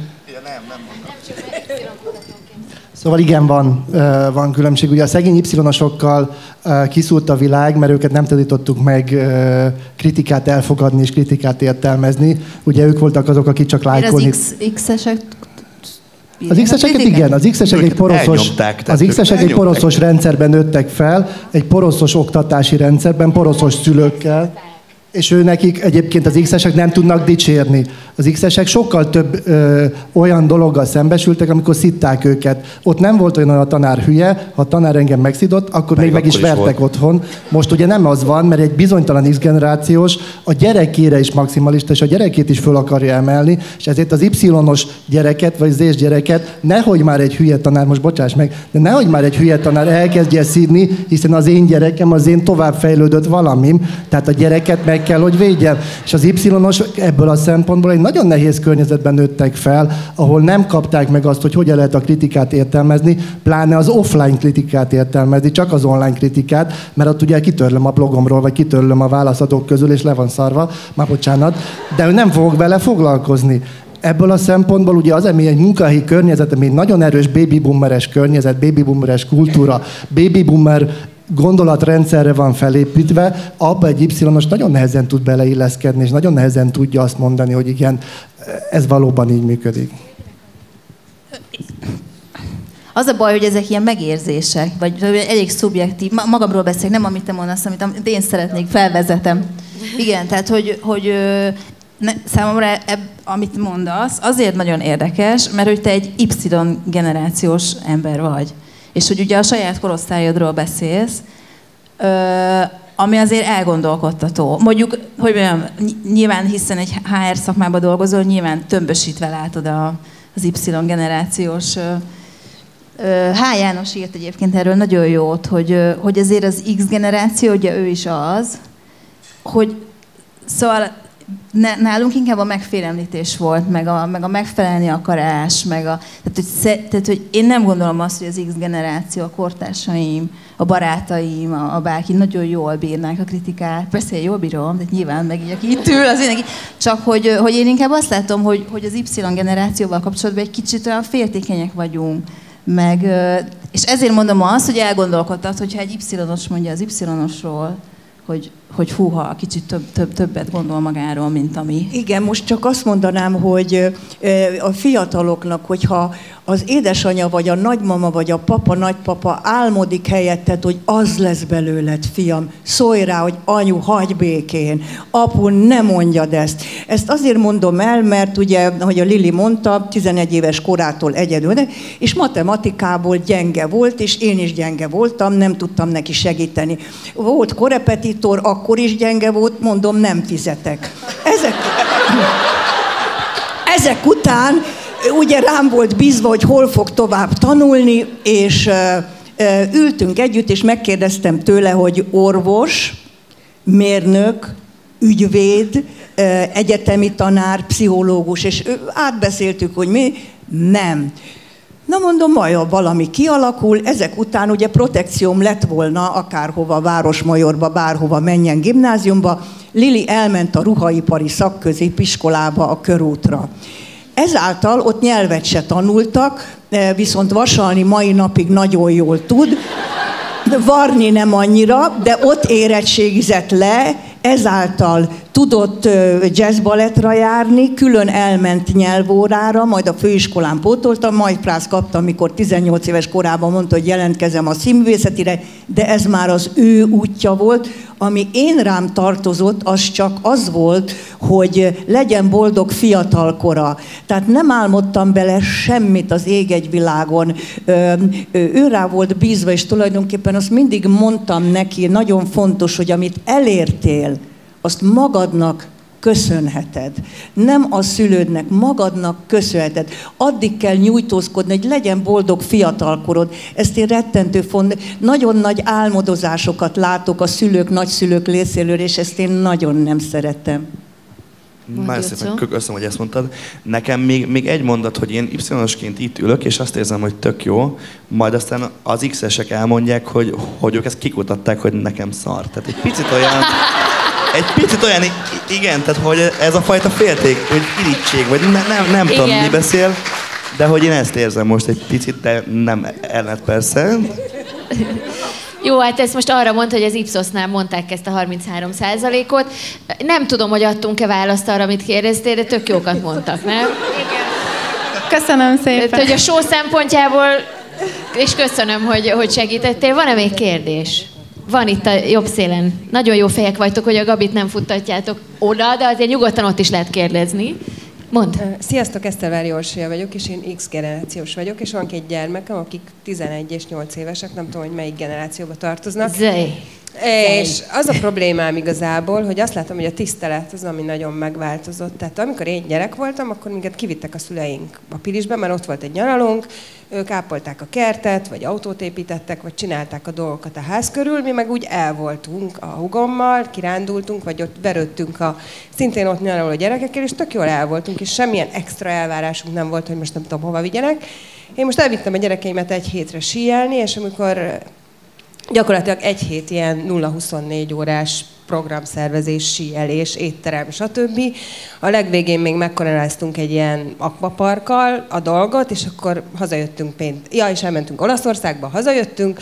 Szóval igen, van különbség. Ugye a szegény Y-osokkal kiszúrt a világ, mert őket nem tanítottuk meg kritikát elfogadni és kritikát értelmezni. Ugye ők voltak azok, akik csak lájkolni. Az X-esek... Az X-eseket igen, az X-esek egy poroszos rendszerben nőttek fel, egy poroszos oktatási rendszerben, poroszos szülőkkel. És ő nekik egyébként az X-esek nem tudnak dicsérni. Az X-esek sokkal több olyan dologgal szembesültek, amikor szitták őket. Ott nem volt olyan, hogy a tanár hülye, ha a tanár engem megszidott, akkor még meg is vertek otthon. Most ugye nem az van, mert egy bizonytalan X-generációs a gyerekére is maximalista, és a gyerekét is föl akarja emelni, és ezért az Y-os gyereket, vagy Z-s gyereket, nehogy már egy hülye tanár, most bocsáss meg, de nehogy már egy hülye tanár elkezdje szidni, hiszen az én gyerekem, az én továbbfejlődött valamim, tehát a gyereket meg kell, hogy védjen. És az Y-os ebből a szempontból egy nagyon nehéz környezetben nőttek fel, ahol nem kapták meg azt, hogy hogyan lehet a kritikát értelmezni, pláne az offline kritikát értelmezni, csak az online kritikát, mert ott ugye kitörlöm a blogomról, vagy kitörlöm a válaszadók közül, és le van szarva, már bocsánat, de nem fogok vele foglalkozni. Ebből a szempontból ugye az, ami egy munkahelyi környezet, ami egy nagyon erős baby boomeres környezet, baby boomeres kultúra, baby boomer gondolatrendszerre van felépítve, abba egy Y-os nagyon nehezen tud beleilleszkedni, és nagyon nehezen tudja azt mondani, hogy igen, ez valóban így működik. Az a baj, hogy ezek ilyen megérzések, vagy elég szubjektív. Magamról beszélek, nem amit te mondasz, amit én szeretnék, felvezetem. Igen, tehát hogy számomra amit mondasz, azért nagyon érdekes, mert hogy te egy Y-generációs ember vagy. És hogy ugye a saját korosztályodról beszélsz, ami azért elgondolkodtató. Mondjuk, hogy mondjam, nyilván hiszen egy HR szakmában dolgozol, nyilván tömbösítve látod az Y-generációs. H. János írt egyébként erről nagyon jót, hogy azért az X-generáció, ugye ő is az, hogy szóval nálunk inkább a megfélemlítés volt, meg a megfelelni akarás, tehát, hogy én nem gondolom azt, hogy az X-generáció, a kortársaim, a barátaim, a bárki nagyon jól bírnák a kritikát. Persze én jól bírom, de nyilván meg így, aki itt ül, az én, csak hogy én inkább azt látom, hogy az Y-generációval kapcsolatban egy kicsit olyan féltékenyek vagyunk. És ezért mondom azt, hogy elgondolkodtad, hogyha egy Y-os mondja az Y-osról, hogy húha, kicsit többet gondol magáról, mint ami. Igen, most csak azt mondanám, hogy a fiataloknak, hogyha az édesanyja, vagy a nagymama, vagy a papa, nagypapa álmodik helyetted, hogy az lesz belőled, fiam, szólj rá, hogy anyu, hagyj békén, apu, ne mondjad ezt. Ezt azért mondom el, mert ugye, ahogy a Lili mondta, 11 éves korától egyedül, és matematikából gyenge volt, és én is gyenge voltam, nem tudtam neki segíteni. Volt korepetitor, akkor is gyenge volt, mondom, nem fizetek. Ezek után ugye rám volt bízva, hogy hol fog tovább tanulni, és ültünk együtt, és megkérdeztem tőle, hogy orvos, mérnök, ügyvéd, egyetemi tanár, pszichológus, és átbeszéltük, hogy mi nem. Na mondom, majd valami kialakul, ezek után ugye protekcióm lett volna akárhova, Városmajorba, bárhova menjen gimnáziumba. Lili elment a ruhaipari szakközépiskolába, a Körútra. Ezáltal ott nyelvet se tanultak, viszont vasalni mai napig nagyon jól tud, varni nem annyira, de ott érettségizett le, ezáltal tudott jazzbalettra járni, külön elment nyelvórára, majd a főiskolán pótoltam, majd prász kaptam, amikor 18 éves korában mondta, hogy jelentkezem a színművészetire, de ez már az ő útja volt. Ami én rám tartozott, az csak az volt, hogy legyen boldog fiatalkora. Tehát nem álmodtam bele semmit az ég-egy-világon. Ő rá volt bízva, és tulajdonképpen azt mindig mondtam neki, nagyon fontos, hogy amit elértél, azt magadnak köszönheted. Nem a szülődnek, magadnak köszönheted. Addig kell nyújtózkodni, hogy legyen boldog fiatalkorod. Ezt én rettentő fontos. Nagyon nagy álmodozásokat látok a szülők, nagyszülők részéről, és ezt én nagyon nem szeretem. Nagyon szépen köszönöm, hogy ezt mondtad. Nekem még egy mondat, hogy én Y-osként itt ülök, és azt érzem, hogy tök jó, majd aztán az X-esek elmondják, hogy ők ezt kikutatták, hogy nekem szar. Tehát egy picit olyan, igen, tehát hogy ez a fajta félték, hogy irítség, vagy nem tudom, mi beszél, de hogy én ezt érzem most egy picit, de nem ellent persze. Jó, hát ezt most arra mondta, hogy az Ipsosnál mondták ezt a 33%-ot. Nem tudom, hogy adtunk-e választ arra, amit kérdeztél, de tök jókat mondtak, nem? Igen. Köszönöm szépen. Tehát, hogy a show szempontjából, és köszönöm, hogy segítettél. Van-e még kérdés? Van itt a jobb szélen. Nagyon jó fejek vagytok, hogy a Gabit nem futtatjátok oda, de azért nyugodtan ott is lehet kérdezni. Mondd. Sziasztok, Esztervári Orsolya vagyok, és én X generációs vagyok, és van 2 gyermekem, akik 11 és 8 évesek, nem tudom, hogy melyik generációba tartoznak. És az a problémám igazából, hogy azt látom, hogy a tisztelet az, ami nagyon megváltozott. Tehát amikor én gyerek voltam, akkor minket kivittek a szüleink a Pilisbe, mert ott volt egy nyaralónk, ők ápolták a kertet, vagy autót építettek, vagy csinálták a dolgokat a ház körül, mi meg úgy el voltunk a hugommal, kirándultunk, vagy ott verődtünk a szintén ott nyaraló gyerekekkel, és tök jól el voltunk, és semmilyen extra elvárásunk nem volt, hogy most nem tudom hova vigyenek. Én most elvittem a gyerekeimet 1 hétre síelni, és amikor gyakorlatilag 1 hét ilyen 0-24 órás programszervezés, síelés, étterem, stb. A legvégén még megkoronáztunk egy ilyen akvaparkkal a dolgot, és akkor hazajöttünk és elmentünk Olaszországba, hazajöttünk,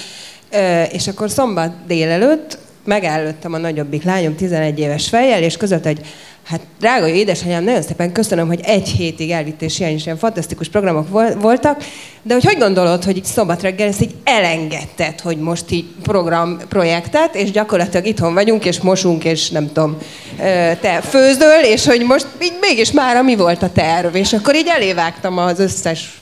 és akkor szombat délelőtt megállottam a nagyobbik lányom 11 éves fejjel, és közölte, hogy hát drága jó édesanyám, nagyon szépen köszönöm, hogy 1 hétig elvittél síelni, és ilyen fantasztikus programok voltak, de hogy gondolod, hogy így szombat reggel ezt így elengedted, hogy most így projektet, és gyakorlatilag itthon vagyunk, és mosunk, és nem tudom, te főzöl, és hogy most így mégis mára mi volt a terv, és akkor így elévágtam az összes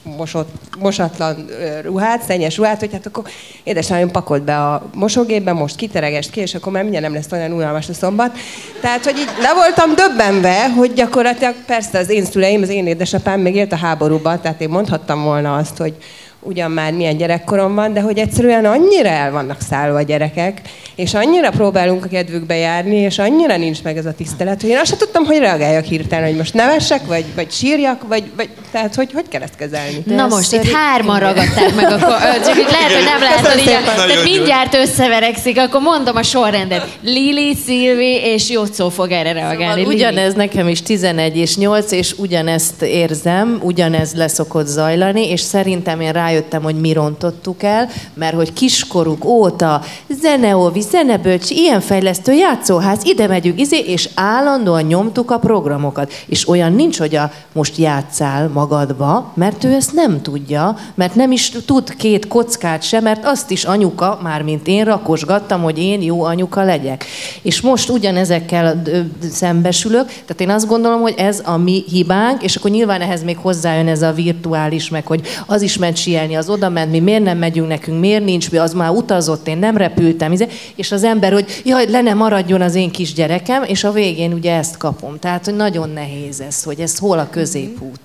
mosatlan ruhát, szennyes ruhát, hogy hát akkor édesanyám pakolt be a mosógépbe, most kiteregest ki, és akkor már mindjárt nem lesz olyan unalmas a szombat. Tehát, hogy így le voltam döbbenve, hogy gyakorlatilag persze az én szüleim, az én édesapám még élt a háborúban, tehát én mondhattam volna azt, hogy ugyan már milyen gyerekkorom van, de hogy egyszerűen annyira el vannak szállva a gyerekek, és annyira próbálunk a kedvükbe járni, és annyira nincs meg ez a tisztelet, hogy én azt sem tudtam, hogy reagáljak hirtelen, hogy most nevessek, vagy sírjak, vagy tehát hogy kell ezt kezelni. De na most itt 3-an ragadták meg, akkor csak itt lehet, hogy nem látod így, tehát mindjárt összeverekszik, akkor mondom a sorrendet. Lili, Szilvi és Jocó fog erre reagálni. Szóval ugyanez nekem is 11 és 8, és ugyanezt érzem, ugyanez leszokott zajlani, és szerintem én rájöttem, hogy mi rontottuk el, mert hogy kiskoruk óta zeneóvi, zenebölcsi, ilyen fejlesztő játszóház, ide megyünk, és állandóan nyomtuk a programokat. És olyan nincs, hogy most játszál magadba, mert ő ezt nem tudja, mert nem is tud 2 kockát sem, mert azt is anyuka, mármint én rakosgattam, hogy én jó anyuka legyek. És most ugyanezekkel szembesülök, tehát én azt gondolom, hogy ez a mi hibánk, és akkor nyilván ehhez még hozzájön ez a virtuális, meg hogy az is ment síelni, az oda ment, mi miért nem megyünk, nekünk miért nincs, az már utazott, én nem repültem, és az ember, hogy jaj, le ne maradjon az én kis gyerekem, és a végén ugye ezt kapom. Tehát, hogy nagyon nehéz ez, hogy ez hol a középút. Jó, tehát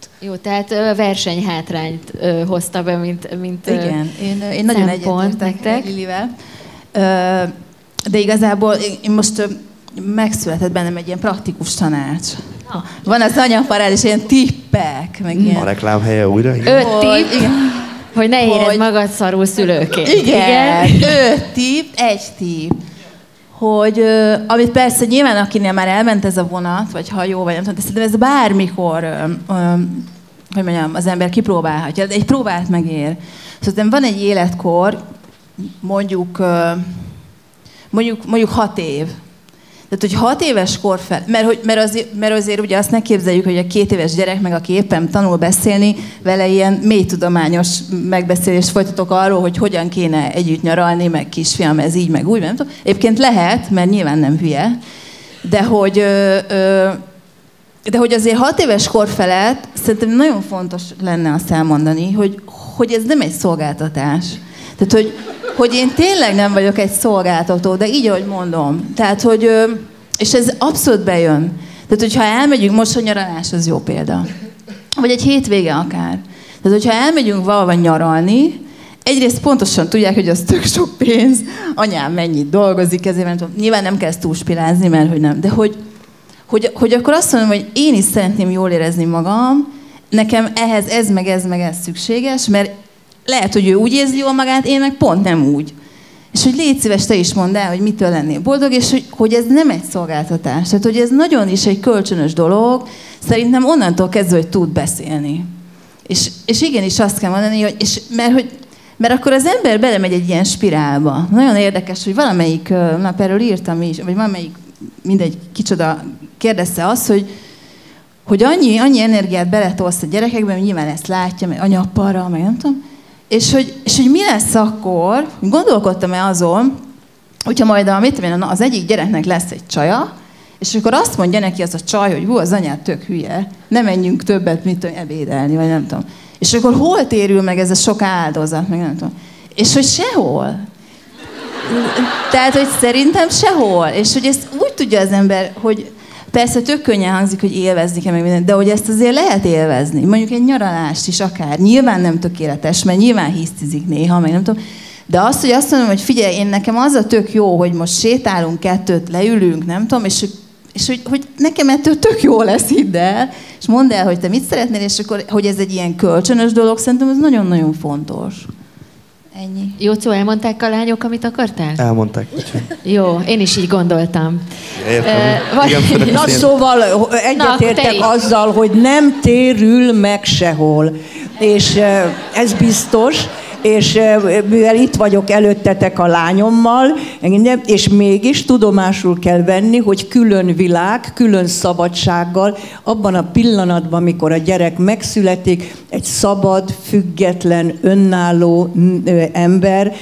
Tehát versenyhátrányt hozta be, mint igen, én nagyon egyetértek Lilivel. De igazából én most megszületett bennem egy ilyen praktikus tanács. Van az anyaparád, és ilyen tippek, meg ilyen... A reklámhelye újra? 5 tipp, hogy ne érezd magad szarul szülőként. Igen, 5 tipp, 1 tipp. Hogy, amit persze nyilván akinél már elment ez a vonat, vagy hajó, vagy nem tudom, de szerintem ez bármikor, hogy mondjam, az ember kipróbálhatja, de egy próbát megér. Szóval van egy életkor, mondjuk 6 év. Tehát, hogy 6 éves kor fel, mert azért ugye azt ne képzeljük, hogy a 2 éves gyerek, meg aki éppen tanul beszélni, vele ilyen mély tudományos megbeszélést folytatok arról, hogy hogyan kéne együtt nyaralni, meg kisfiam, ez így, meg úgy, nem tudom. Egyébként lehet, mert nyilván nem hülye, de hogy azért 6 éves kor felett szerintem nagyon fontos lenne azt elmondani, hogy ez nem egy szolgáltatás. Tehát, hogy én tényleg nem vagyok egy szolgáltató, de így, ahogy mondom. Tehát, hogy... És ez abszolút bejön. Tehát, hogyha elmegyünk, most a nyaralás az jó példa. Vagy egy hétvége akár. Tehát, hogyha elmegyünk valahol nyaralni, egyrészt pontosan tudják, hogy az tök sok pénz, anyám mennyit dolgozik, ezért nem tudom. Nyilván nem kell ezt túlspilázni, mert hogy nem. De hogy akkor azt mondom, hogy én is szeretném jól érezni magam, nekem ehhez ez meg ez szükséges, mert lehet, hogy ő úgy érzi jól magát, én meg pont nem úgy. És hogy légy szíves, te is mondd el, hogy mitől lennél boldog, és hogy ez nem egy szolgáltatás. Tehát, hogy ez nagyon is egy kölcsönös dolog, szerintem onnantól kezdve, hogy tud beszélni. És igenis azt kell mondani, hogy, mert akkor az ember belemegy egy ilyen spirálba. Nagyon érdekes, hogy valamelyik nap erről írtam is, vagy valamelyik, mindegy, kicsoda kérdezte azt, hogy annyi energiát beletolsz a gyerekekben, hogy nyilván ezt látja, meg anyaparra, meg nem tudom, és hogy mi lesz akkor, gondolkodtam-e azon, hogyha majd az egyik gyereknek lesz egy csaja, és akkor azt mondja neki az a csaj, hogy az anyád tök hülye, ne menjünk többet, mint ebédelni, vagy nem tudom. És akkor hol térül meg ez a sok áldozat, meg nem tudom. És hogy sehol. Tehát, hogy szerintem sehol. És hogy ezt úgy tudja az ember, hogy persze tök könnyen hangzik, hogy élvezni kell meg mindent, de hogy ezt azért lehet élvezni. Mondjuk egy nyaralást is akár. Nyilván nem tökéletes, mert nyilván hisztizik néha, meg nem tudom. De azt, hogy azt mondom, hogy figyelj, én nekem az a tök jó, hogy most sétálunk 2, leülünk, nem tudom, és hogy nekem ettől tök jó lesz, hidd el, és mondd el, hogy te mit szeretnél, és akkor, hogy ez egy ilyen kölcsönös dolog, szerintem ez nagyon-nagyon fontos. Ennyi. Jócó, elmondták a lányok, amit akartál? Elmondták. Jó, én is így gondoltam. Értem. Na szóval egyetértek azzal, hogy nem térül meg sehol. És ez biztos. És mivel itt vagyok előttetek a lányommal, és mégis tudomásul kell venni, hogy külön világ, külön szabadsággal, abban a pillanatban, amikor a gyerek megszületik, egy szabad, független, önálló ember,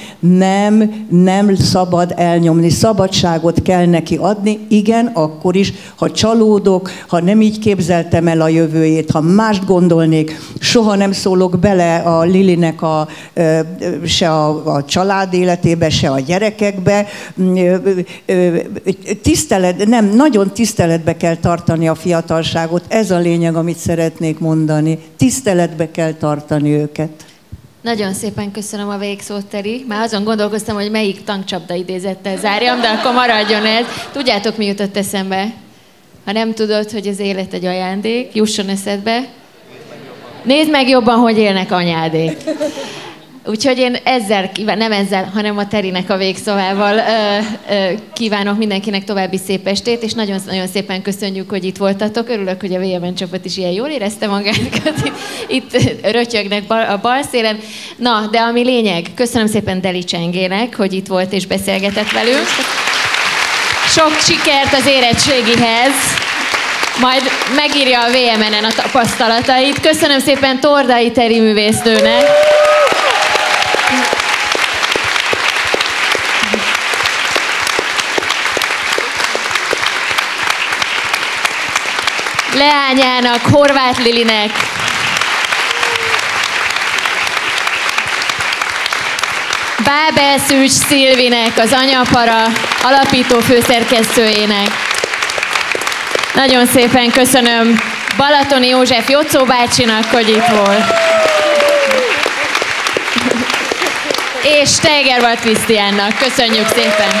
nem szabad elnyomni. Szabadságot kell neki adni, igen, akkor is, ha csalódok, ha nem így képzeltem el a jövőjét, ha mást gondolnék, soha nem szólok bele a Lilinek se a család életébe, se a gyerekekbe. Nagyon tiszteletbe kell tartani a fiatalságot. Ez a lényeg, amit szeretnék mondani. Tiszteletbe kell tartani őket. Nagyon szépen köszönöm a végszót, Teri. Már azon gondolkoztam, hogy melyik tankcsapda idézettel zárjam, de akkor maradjon ez. Tudjátok, mi jutott eszembe? Ha nem tudod, hogy az élet egy ajándék, jusson eszedbe. Nézd meg jobban, hogy élnek anyádék. Úgyhogy én nem ezzel, hanem a Terinek a végszavával kívánok mindenkinek további szép estét, és nagyon-nagyon szépen köszönjük, hogy itt voltatok. Örülök, hogy a VMN csapat is ilyen jól érezte magát. Itt rötyögnek a bal szélen. Na, de ami lényeg, köszönöm szépen Deli Csengének, hogy itt volt és beszélgetett velünk. Sok sikert az érettségihez. Majd megírja a VMN-en a tapasztalatait. Köszönöm szépen Tordai Teri művésznőnek. Leányának, Horváth Lilinek. Bábel Szűcs Szilvinek, az Anyapara alapító főszerkesztőjének. Nagyon szépen köszönöm. Balatoni József Jocó bácsinak, hogy itt volt. És Steigerwald Krisztiánnak. Köszönjük szépen!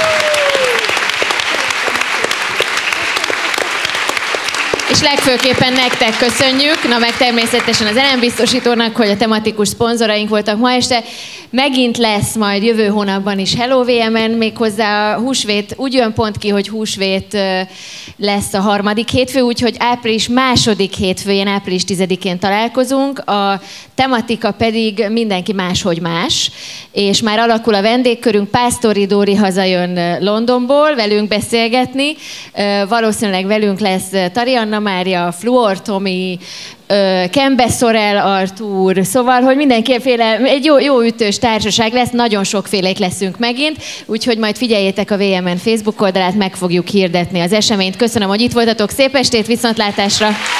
És legfőképpen nektek köszönjük, na meg természetesen az elembiztosítónak, hogy a tematikus szponzoraink voltak ma este. Megint lesz majd jövő hónapban is Hello VMN, méghozzá a húsvét úgy jön pont ki, hogy húsvét lesz a harmadik hétfő, úgyhogy április második hétfőjén, április 10-én találkozunk. A tematika pedig mindenki máshogy más, és már alakul a vendégkörünk. Pásztori Dóri hazajön Londonból velünk beszélgetni. Valószínűleg velünk lesz Tari Anna Mária, Fluor Tomi, Kembe Szorel Artúr, szóval, hogy mindenkéféle egy jó ütős társaság lesz, nagyon sokfélék leszünk megint, úgyhogy majd figyeljétek a VMN Facebook oldalát, meg fogjuk hirdetni az eseményt. Köszönöm, hogy itt voltatok, szép estét, viszontlátásra!